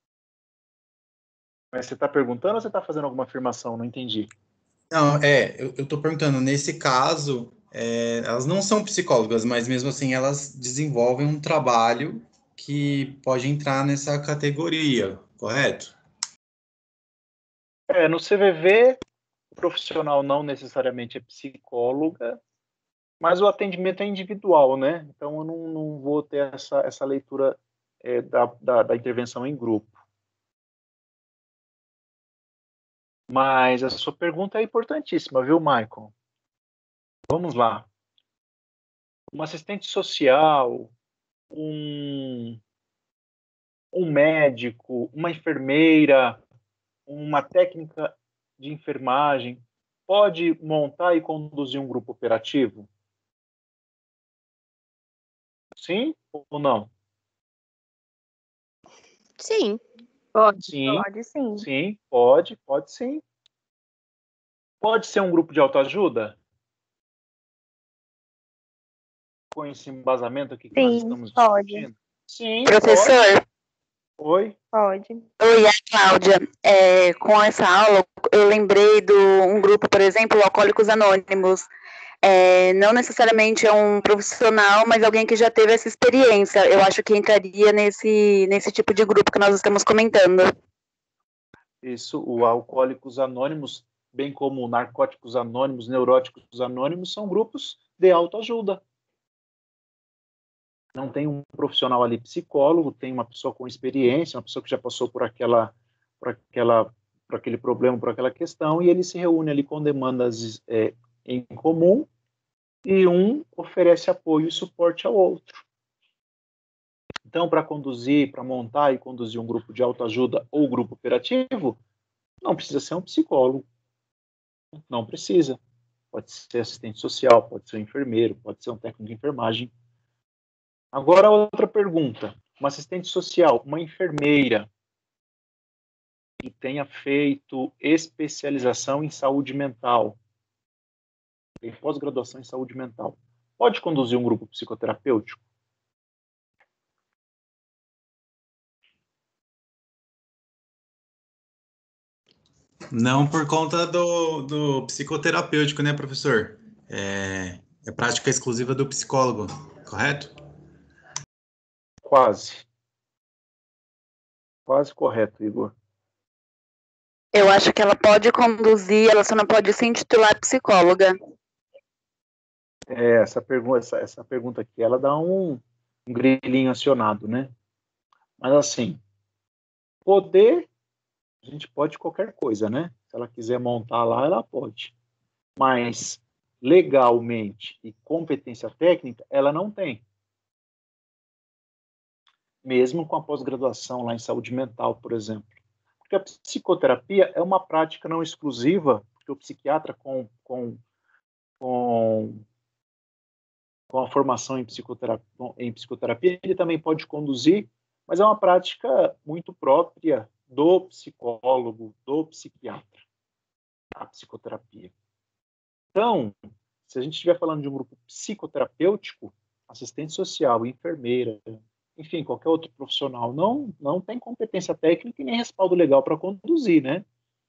Mas você está perguntando ou você está fazendo alguma afirmação? Não entendi. Não, é, eu, eu tô perguntando, nesse caso, é, elas não são psicólogas, mas mesmo assim elas desenvolvem um trabalho que pode entrar nessa categoria, correto? É, no C V V, o profissional não necessariamente é psicóloga, mas o atendimento é individual, né? Então eu não, não vou ter essa, essa leitura é, da, da, da intervenção em grupo. Mas a sua pergunta é importantíssima, viu, Michael? Vamos lá. Um assistente social, um, um médico, uma enfermeira, uma técnica de enfermagem, pode montar e conduzir um grupo operativo? Sim ou não? Sim. Pode, Sim, pode sim. sim, pode, pode sim. Pode ser um grupo de autoajuda? Com esse embasamento aqui que nós Sim, estamos pode. discutindo? Sim, Professor? pode. Oi? Pode. Oi, é a Cláudia. É, com essa aula, eu lembrei de um grupo, por exemplo, Alcoólicos Anônimos. É, não necessariamente é um profissional, mas alguém que já teve essa experiência. Eu acho que entraria nesse, nesse tipo de grupo que nós estamos comentando. Isso, o Alcoólicos Anônimos, bem como Narcóticos Anônimos, Neuróticos Anônimos, são grupos de autoajuda. Não tem um profissional ali psicólogo, tem uma pessoa com experiência, uma pessoa que já passou por aquela, por aquela, por aquele problema, por aquela questão, e ele se reúne ali com demandas é, em comum, e um oferece apoio e suporte ao outro. Então, para conduzir, para montar e conduzir um grupo de autoajuda ou grupo operativo, não precisa ser um psicólogo, não precisa. Pode ser assistente social, pode ser um enfermeiro, pode ser um técnico de enfermagem. Agora, outra pergunta. Uma assistente social, uma enfermeira que tenha feito especialização em saúde mental, tem pós-graduação em saúde mental, pode conduzir um grupo psicoterapêutico? Não por conta do, do psicoterapêutico, né, professor? É, é prática exclusiva do psicólogo, correto? Quase. Quase correto, Igor. Eu acho que ela pode conduzir, ela só não pode se intitular psicóloga. É, essa, pergunta, essa, essa pergunta aqui, ela dá um, um grilinho acionado, né? Mas assim, poder, a gente pode qualquer coisa, né? Se ela quiser montar lá, ela pode. Mas legalmente e competência técnica, ela não tem. Mesmo com a pós-graduação lá em saúde mental, por exemplo. Porque a psicoterapia é uma prática não exclusiva, porque o psiquiatra com, com, com, com a formação em psicoterapia, em psicoterapia, ele também pode conduzir, mas é uma prática muito própria do psicólogo, do psiquiatra, a psicoterapia. Então, se a gente estiver falando de um grupo psicoterapêutico, assistente social, enfermeira, enfim, qualquer outro profissional, não, não tem competência técnica e nem respaldo legal para conduzir, né?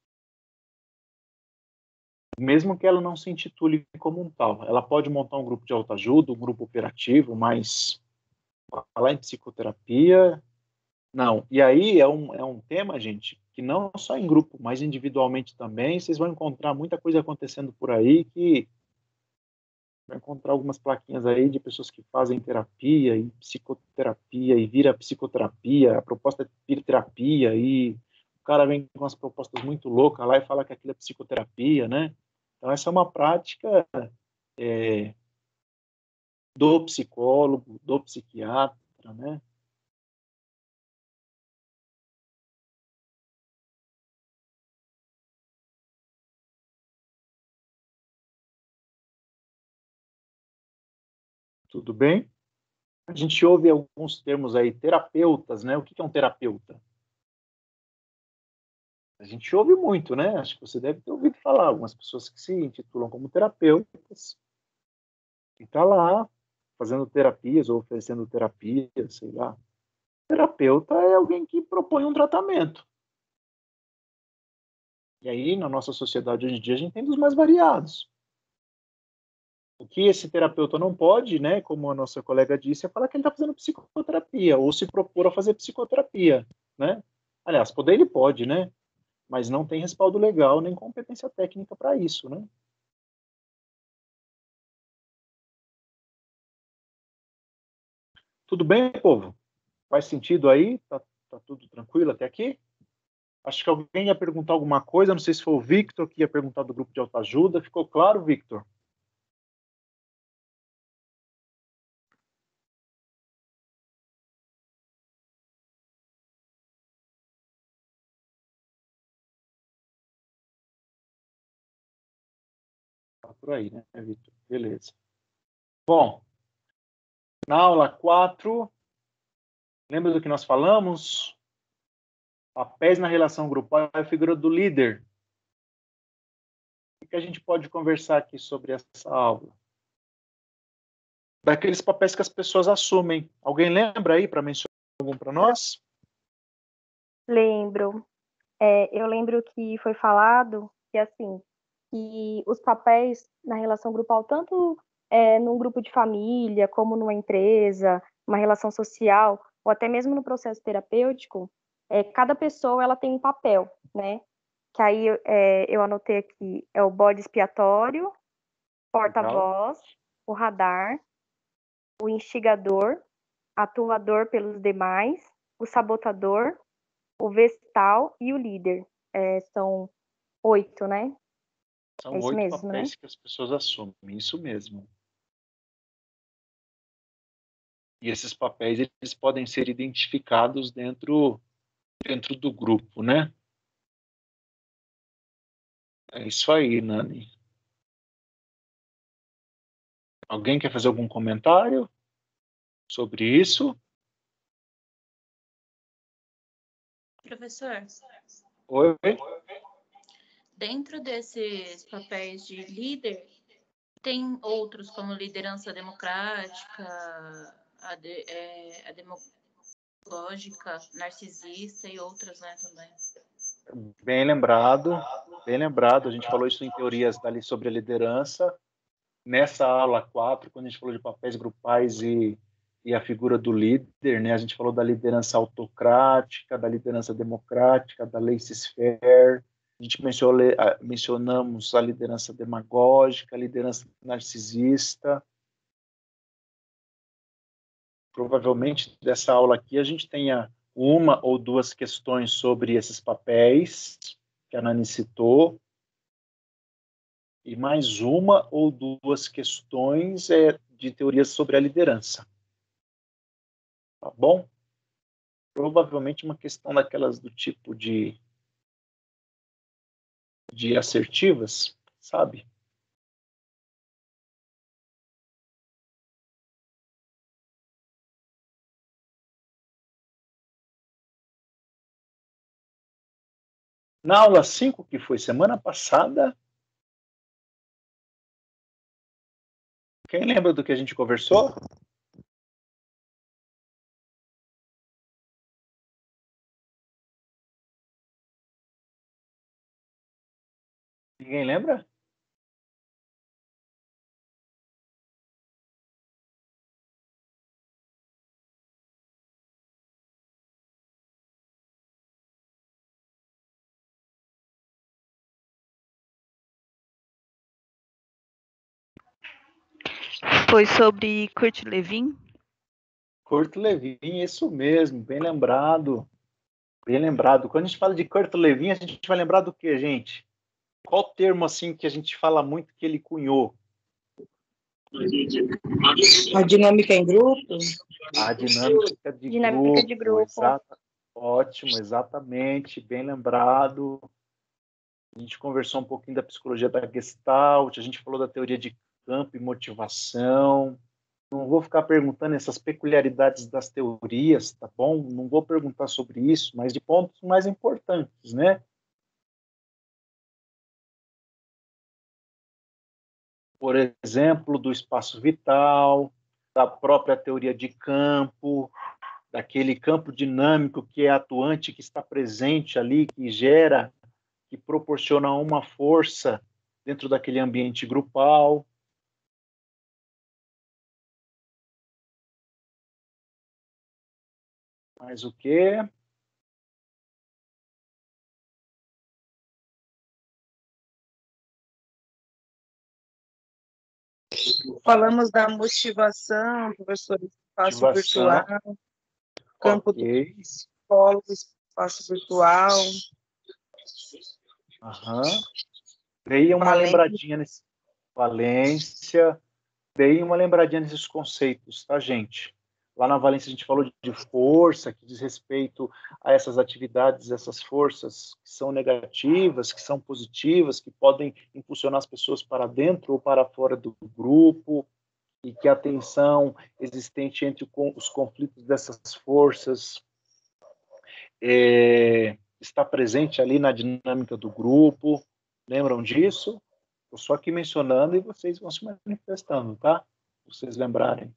Mesmo que ela não se intitule como um tal. Ela pode montar um grupo de autoajuda, um grupo operativo, mas falar em psicoterapia, não. E aí é um, é um tema, gente, que não só em grupo, mas individualmente também, vocês vão encontrar muita coisa acontecendo por aí que vai encontrar algumas plaquinhas aí de pessoas que fazem terapia e psicoterapia e vira psicoterapia, a proposta é vir terapia e o cara vem com umas propostas muito loucas lá e fala que aquilo é psicoterapia, né? Então essa é uma prática é, do psicólogo, do psiquiatra, né? Tudo bem? A gente ouve alguns termos aí, terapeutas, né? O que é um terapeuta? A gente ouve muito, né? Acho que você deve ter ouvido falar. Algumas pessoas que se intitulam como terapeutas e tá lá fazendo terapias ou oferecendo terapia, sei lá. Terapeuta é alguém que propõe um tratamento. E aí, na nossa sociedade hoje em dia, a gente tem dos mais variados. O que esse terapeuta não pode, né, como a nossa colega disse, é falar que ele está fazendo psicoterapia ou se propor a fazer psicoterapia, né? Aliás, poder ele pode, né? Mas não tem respaldo legal nem competência técnica para isso, né? Tudo bem, povo? Faz sentido aí? Tá, tá tudo tranquilo até aqui? Acho que alguém ia perguntar alguma coisa, não sei se foi o Victor que ia perguntar do grupo de autoajuda. Ficou claro, Victor? Tá por aí, né, Victor? Beleza. Bom, na aula quatro, lembra do que nós falamos? Papéis na relação grupal é a figura do líder. O que a gente pode conversar aqui sobre essa aula? Daqueles papéis que as pessoas assumem. Alguém lembra aí para mencionar algum para nós? Lembro. É, eu lembro que foi falado que, assim, que os papéis na relação grupal, tanto é, num grupo de família, como numa empresa, uma relação social, ou até mesmo no processo terapêutico, é, cada pessoa ela tem um papel, né? Que aí é, eu anotei aqui, é o bode expiatório, porta-voz, o radar, o instigador, atuador pelos demais, o sabotador, o vestal e o líder. É, são oito, né? São é isso oito mesmo, papéis né? que as pessoas assumem, isso mesmo. E esses papéis eles podem ser identificados dentro, dentro do grupo, né? É isso aí, Nani. Alguém quer fazer algum comentário sobre isso? Professor, Oi? dentro desses papéis de líder, tem outros como liderança democrática, a, de, é, a demagógica, narcisista e outras, né, também. Bem lembrado, bem lembrado. A gente falou isso em teorias dali sobre a liderança. Nessa aula quatro, quando a gente falou de papéis grupais e, e a figura do líder, né, a gente falou da liderança autocrática, da liderança democrática, da laissez-faire. A gente mencionou, mencionamos a liderança demagógica, a liderança narcisista. Provavelmente, dessa aula aqui, a gente tenha uma ou duas questões sobre esses papéis que a Nani citou, e mais uma ou duas questões é, de teorias sobre a liderança. Tá bom? Provavelmente uma questão daquelas do tipo de, de assertivas, sabe? Na aula cinco, que foi semana passada, quem lembra do que a gente conversou? Ninguém lembra? Foi sobre Kurt Lewin? Kurt Lewin, isso mesmo, bem lembrado. Bem lembrado. Quando a gente fala de Kurt Lewin, a gente vai lembrar do que, gente? Qual termo assim que a gente fala muito que ele cunhou? A dinâmica em grupo? A dinâmica de dinâmica grupo. de grupo. Exata, ótimo, exatamente, bem lembrado. A gente conversou um pouquinho da psicologia da Gestalt, a gente falou da teoria de campo e motivação. Não vou ficar perguntando essas peculiaridades das teorias, tá bom? Não vou perguntar sobre isso, mas de pontos mais importantes, né? Por exemplo, do espaço vital, da própria teoria de campo, daquele campo dinâmico que é atuante, que está presente ali, que gera, que proporciona uma força dentro daquele ambiente grupal. Mais o quê? Falamos da motivação, professor, espaço Motivação. virtual, campo Okay. do psicólogo, espaço virtual. Aham. Dei uma Valência. lembradinha nesse... Valência. Dei uma lembradinha nesses conceitos, tá, gente? Lá na Valência a gente falou de força, que diz respeito a essas atividades, essas forças que são negativas, que são positivas, que podem impulsionar as pessoas para dentro ou para fora do grupo, e que a tensão existente entre os conflitos dessas forças é, está presente ali na dinâmica do grupo. Lembram disso? Estou só aqui mencionando e vocês vão se manifestando, tá? Se vocês lembrarem.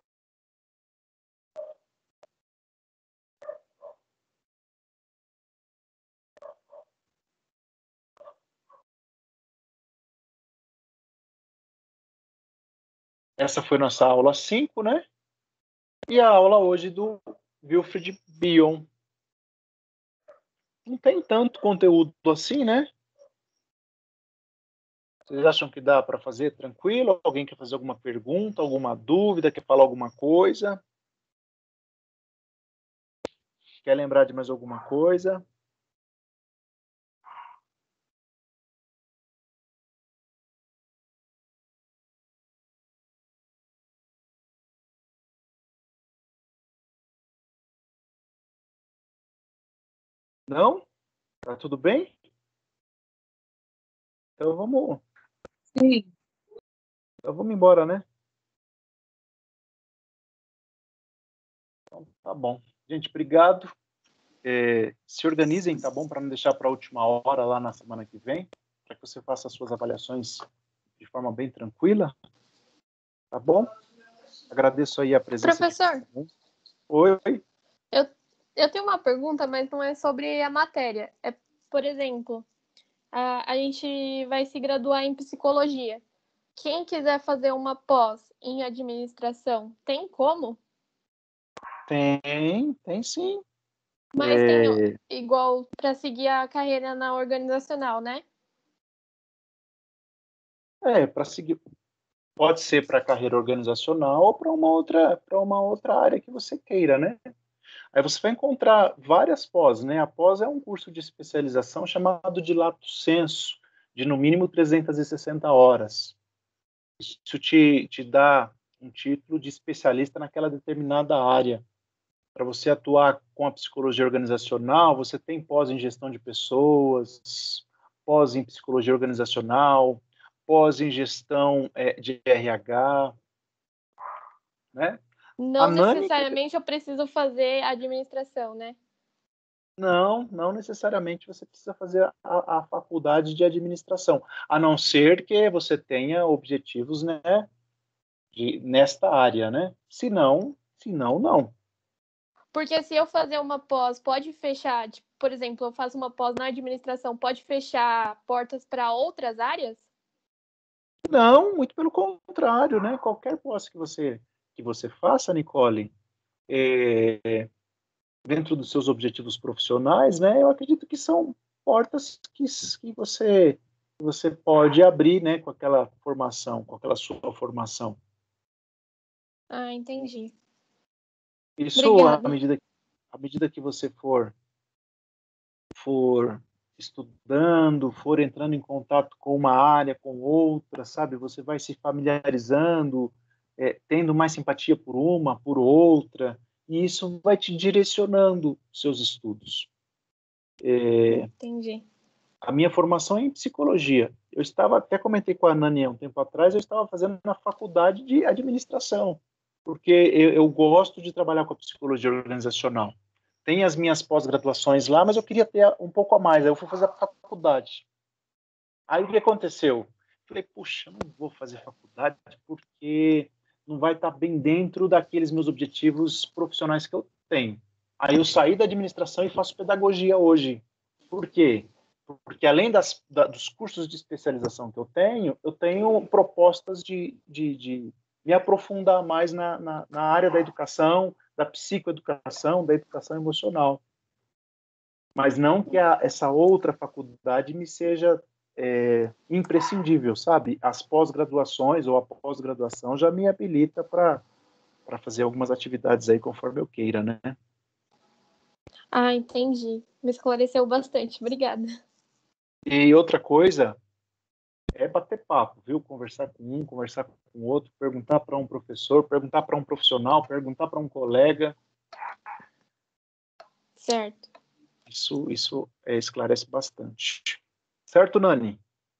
Essa foi nossa aula cinco, né? E a aula hoje do Wilfried Bion. Não tem tanto conteúdo assim, né? Vocês acham que dá para fazer tranquilo? Alguém quer fazer alguma pergunta, alguma dúvida, quer falar alguma coisa? Quer lembrar de mais alguma coisa? Não? Tá tudo bem? Então vamos. Sim. Então vamos embora, né? Então, tá bom. Gente, obrigado. É, se organizem, tá bom? Para não deixar para a última hora lá na semana que vem, para que você faça as suas avaliações de forma bem tranquila. Tá bom? Agradeço aí a presença. Professor. De... Oi. Eu, eu tenho uma pergunta, mas não é sobre a matéria. É, por exemplo, a, a gente vai se graduar em psicologia. Quem quiser fazer uma pós em administração, tem como? Tem, tem sim. Mas é... tem igual para seguir a carreira na organizacional, né? É, para seguir. Pode ser para a carreira organizacional ou para uma outra, para uma outra área que você queira, né? Aí você vai encontrar várias pós, né? A pós é um curso de especialização chamado de lato sensu, de no mínimo trezentas e sessenta horas. Isso te, te dá um título de especialista naquela determinada área. Para você atuar com a psicologia organizacional, você tem pós em gestão de pessoas, pós em psicologia organizacional, pós em gestão é, de R H, né? Não A Nani, necessariamente eu preciso fazer administração, né? Não, não necessariamente você precisa fazer a, a faculdade de administração, a não ser que você tenha objetivos, né, de, nesta área, né? Se não, se não, não. Porque se eu fazer uma pós, pode fechar, tipo, por exemplo, eu faço uma pós na administração, pode fechar portas para outras áreas? Não, muito pelo contrário, né? Qualquer pós que você que você faça, Nicole, é, dentro dos seus objetivos profissionais, né? Eu acredito que são portas que, que você que você pode abrir, né? Com aquela formação, com aquela sua formação. Ah, entendi. Isso, Obrigada. à medida, à medida que você for, for estudando, for entrando em contato com uma área, com outra, sabe? Você vai se familiarizando, é, tendo mais simpatia por uma, por outra, e isso vai te direcionando seus estudos. É, Entendi. a minha formação é em psicologia. Eu estava, até comentei com a Nani há um tempo atrás, eu estava fazendo na faculdade de administração, porque eu, eu gosto de trabalhar com a psicologia organizacional. Tem as minhas pós-graduações lá, mas eu queria ter um pouco a mais, aí eu fui fazer a faculdade. Aí o que aconteceu? Falei, puxa, não vou fazer faculdade porque não vai estar bem dentro daqueles meus objetivos profissionais que eu tenho. Aí eu saí da administração e faço pedagogia hoje. Por quê? Porque além das, da, dos cursos de especialização que eu tenho, eu tenho propostas de, de, de me aprofundar mais na, na, na área da educação, da psicoeducação, da educação emocional. Mas não que a, essa outra faculdade me seja é, imprescindível, sabe? As pós-graduações ou a pós-graduação já me habilita para para fazer algumas atividades aí conforme eu queira, né? Ah, entendi. Me esclareceu bastante. Obrigada. E outra coisa é bater papo, viu? Conversar com um, conversar com o outro, perguntar para um professor, perguntar para um profissional, perguntar para um colega. Certo. Isso, isso é, esclarece bastante. Certo, Nani?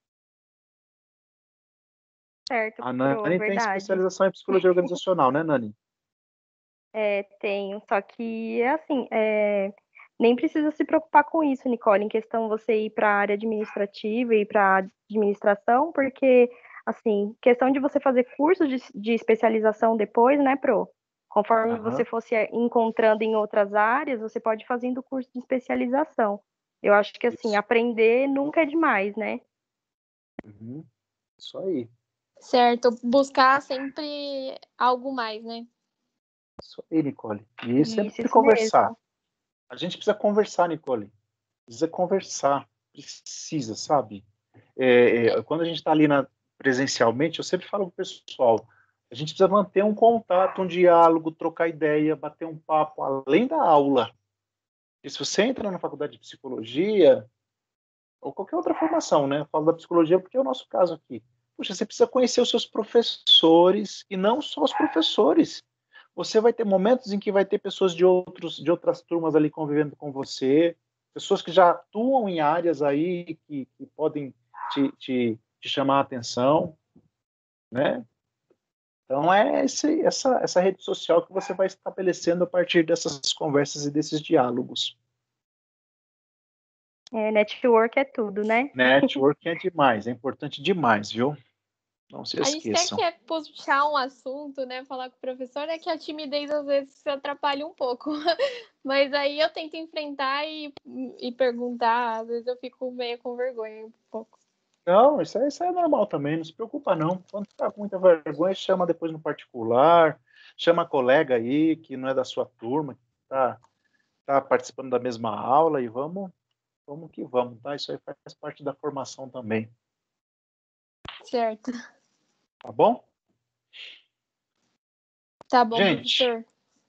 Certo, A Nani pro, tem verdade. especialização em psicologia organizacional, né, Nani? É, tenho, só que, assim, é, nem precisa se preocupar com isso, Nicole, em questão você ir para a área administrativa e para a administração, porque, assim, questão de você fazer cursos de, de especialização depois, né, Pro? Conforme Aham. você fosse encontrando em outras áreas, você pode ir fazendo curso de especialização. Eu acho que, assim, Isso. aprender nunca é demais, né? Uhum. Isso aí. Certo. Buscar sempre algo mais, né? Isso aí, Nicole. E Isso, sempre isso conversar. mesmo. A gente precisa conversar, Nicole. Precisa conversar. Precisa, sabe? É, é, quando a gente está ali na, presencialmente, eu sempre falo para o pessoal, a gente precisa manter um contato, um diálogo, trocar ideia, bater um papo, além da aula. E se você entra na faculdade de psicologia, ou qualquer outra formação, né? Eu falo da psicologia porque é o nosso caso aqui. Puxa, você precisa conhecer os seus professores, e não só os professores. Você vai ter momentos em que vai ter pessoas de, outros, de outras turmas ali convivendo com você, pessoas que já atuam em áreas aí que, que podem te, te, te chamar a atenção, né? Então é esse, essa, essa rede social que você vai estabelecendo a partir dessas conversas e desses diálogos. É, network é tudo, né? Networking é demais, é importante demais, viu? Não se A gente até esqueçam. quer puxar um assunto, né? Falar com o professor, é que a timidez às vezes se atrapalha um pouco. Mas aí eu tento enfrentar e, e perguntar. Às vezes eu fico meio com vergonha um pouco. Não, isso é, isso é normal também, não se preocupa não. Quando ficar com muita vergonha, chama depois no particular, chama a colega aí, que não é da sua turma, que tá, tá participando da mesma aula, e vamos, vamos que vamos, tá? Isso aí faz parte da formação também, Certo. tá bom? Tá bom, Gente, professor.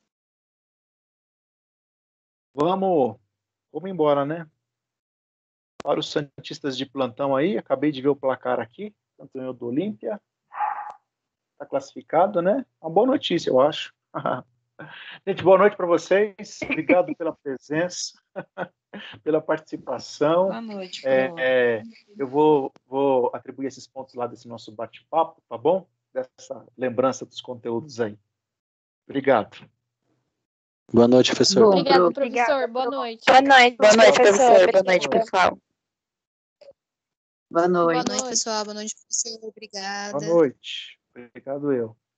vamos, vamos embora, né? Para os santistas de plantão aí, acabei de ver o placar aqui, campeão do Olímpia, tá classificado, né? Uma boa notícia, eu acho. Gente, boa noite para vocês. Obrigado pela presença, pela participação. Boa noite, É, Pro. é, eu vou, vou atribuir esses pontos lá desse nosso bate-papo, tá bom? Dessa lembrança dos conteúdos aí. Obrigado. Boa noite, professor. Obrigado, professor. Boa noite. Boa noite, Boa noite, professor. professor. Boa noite, pessoal. Boa Boa noite, noite. pessoal. Boa noite, professor. Obrigada. Boa noite. Obrigado eu.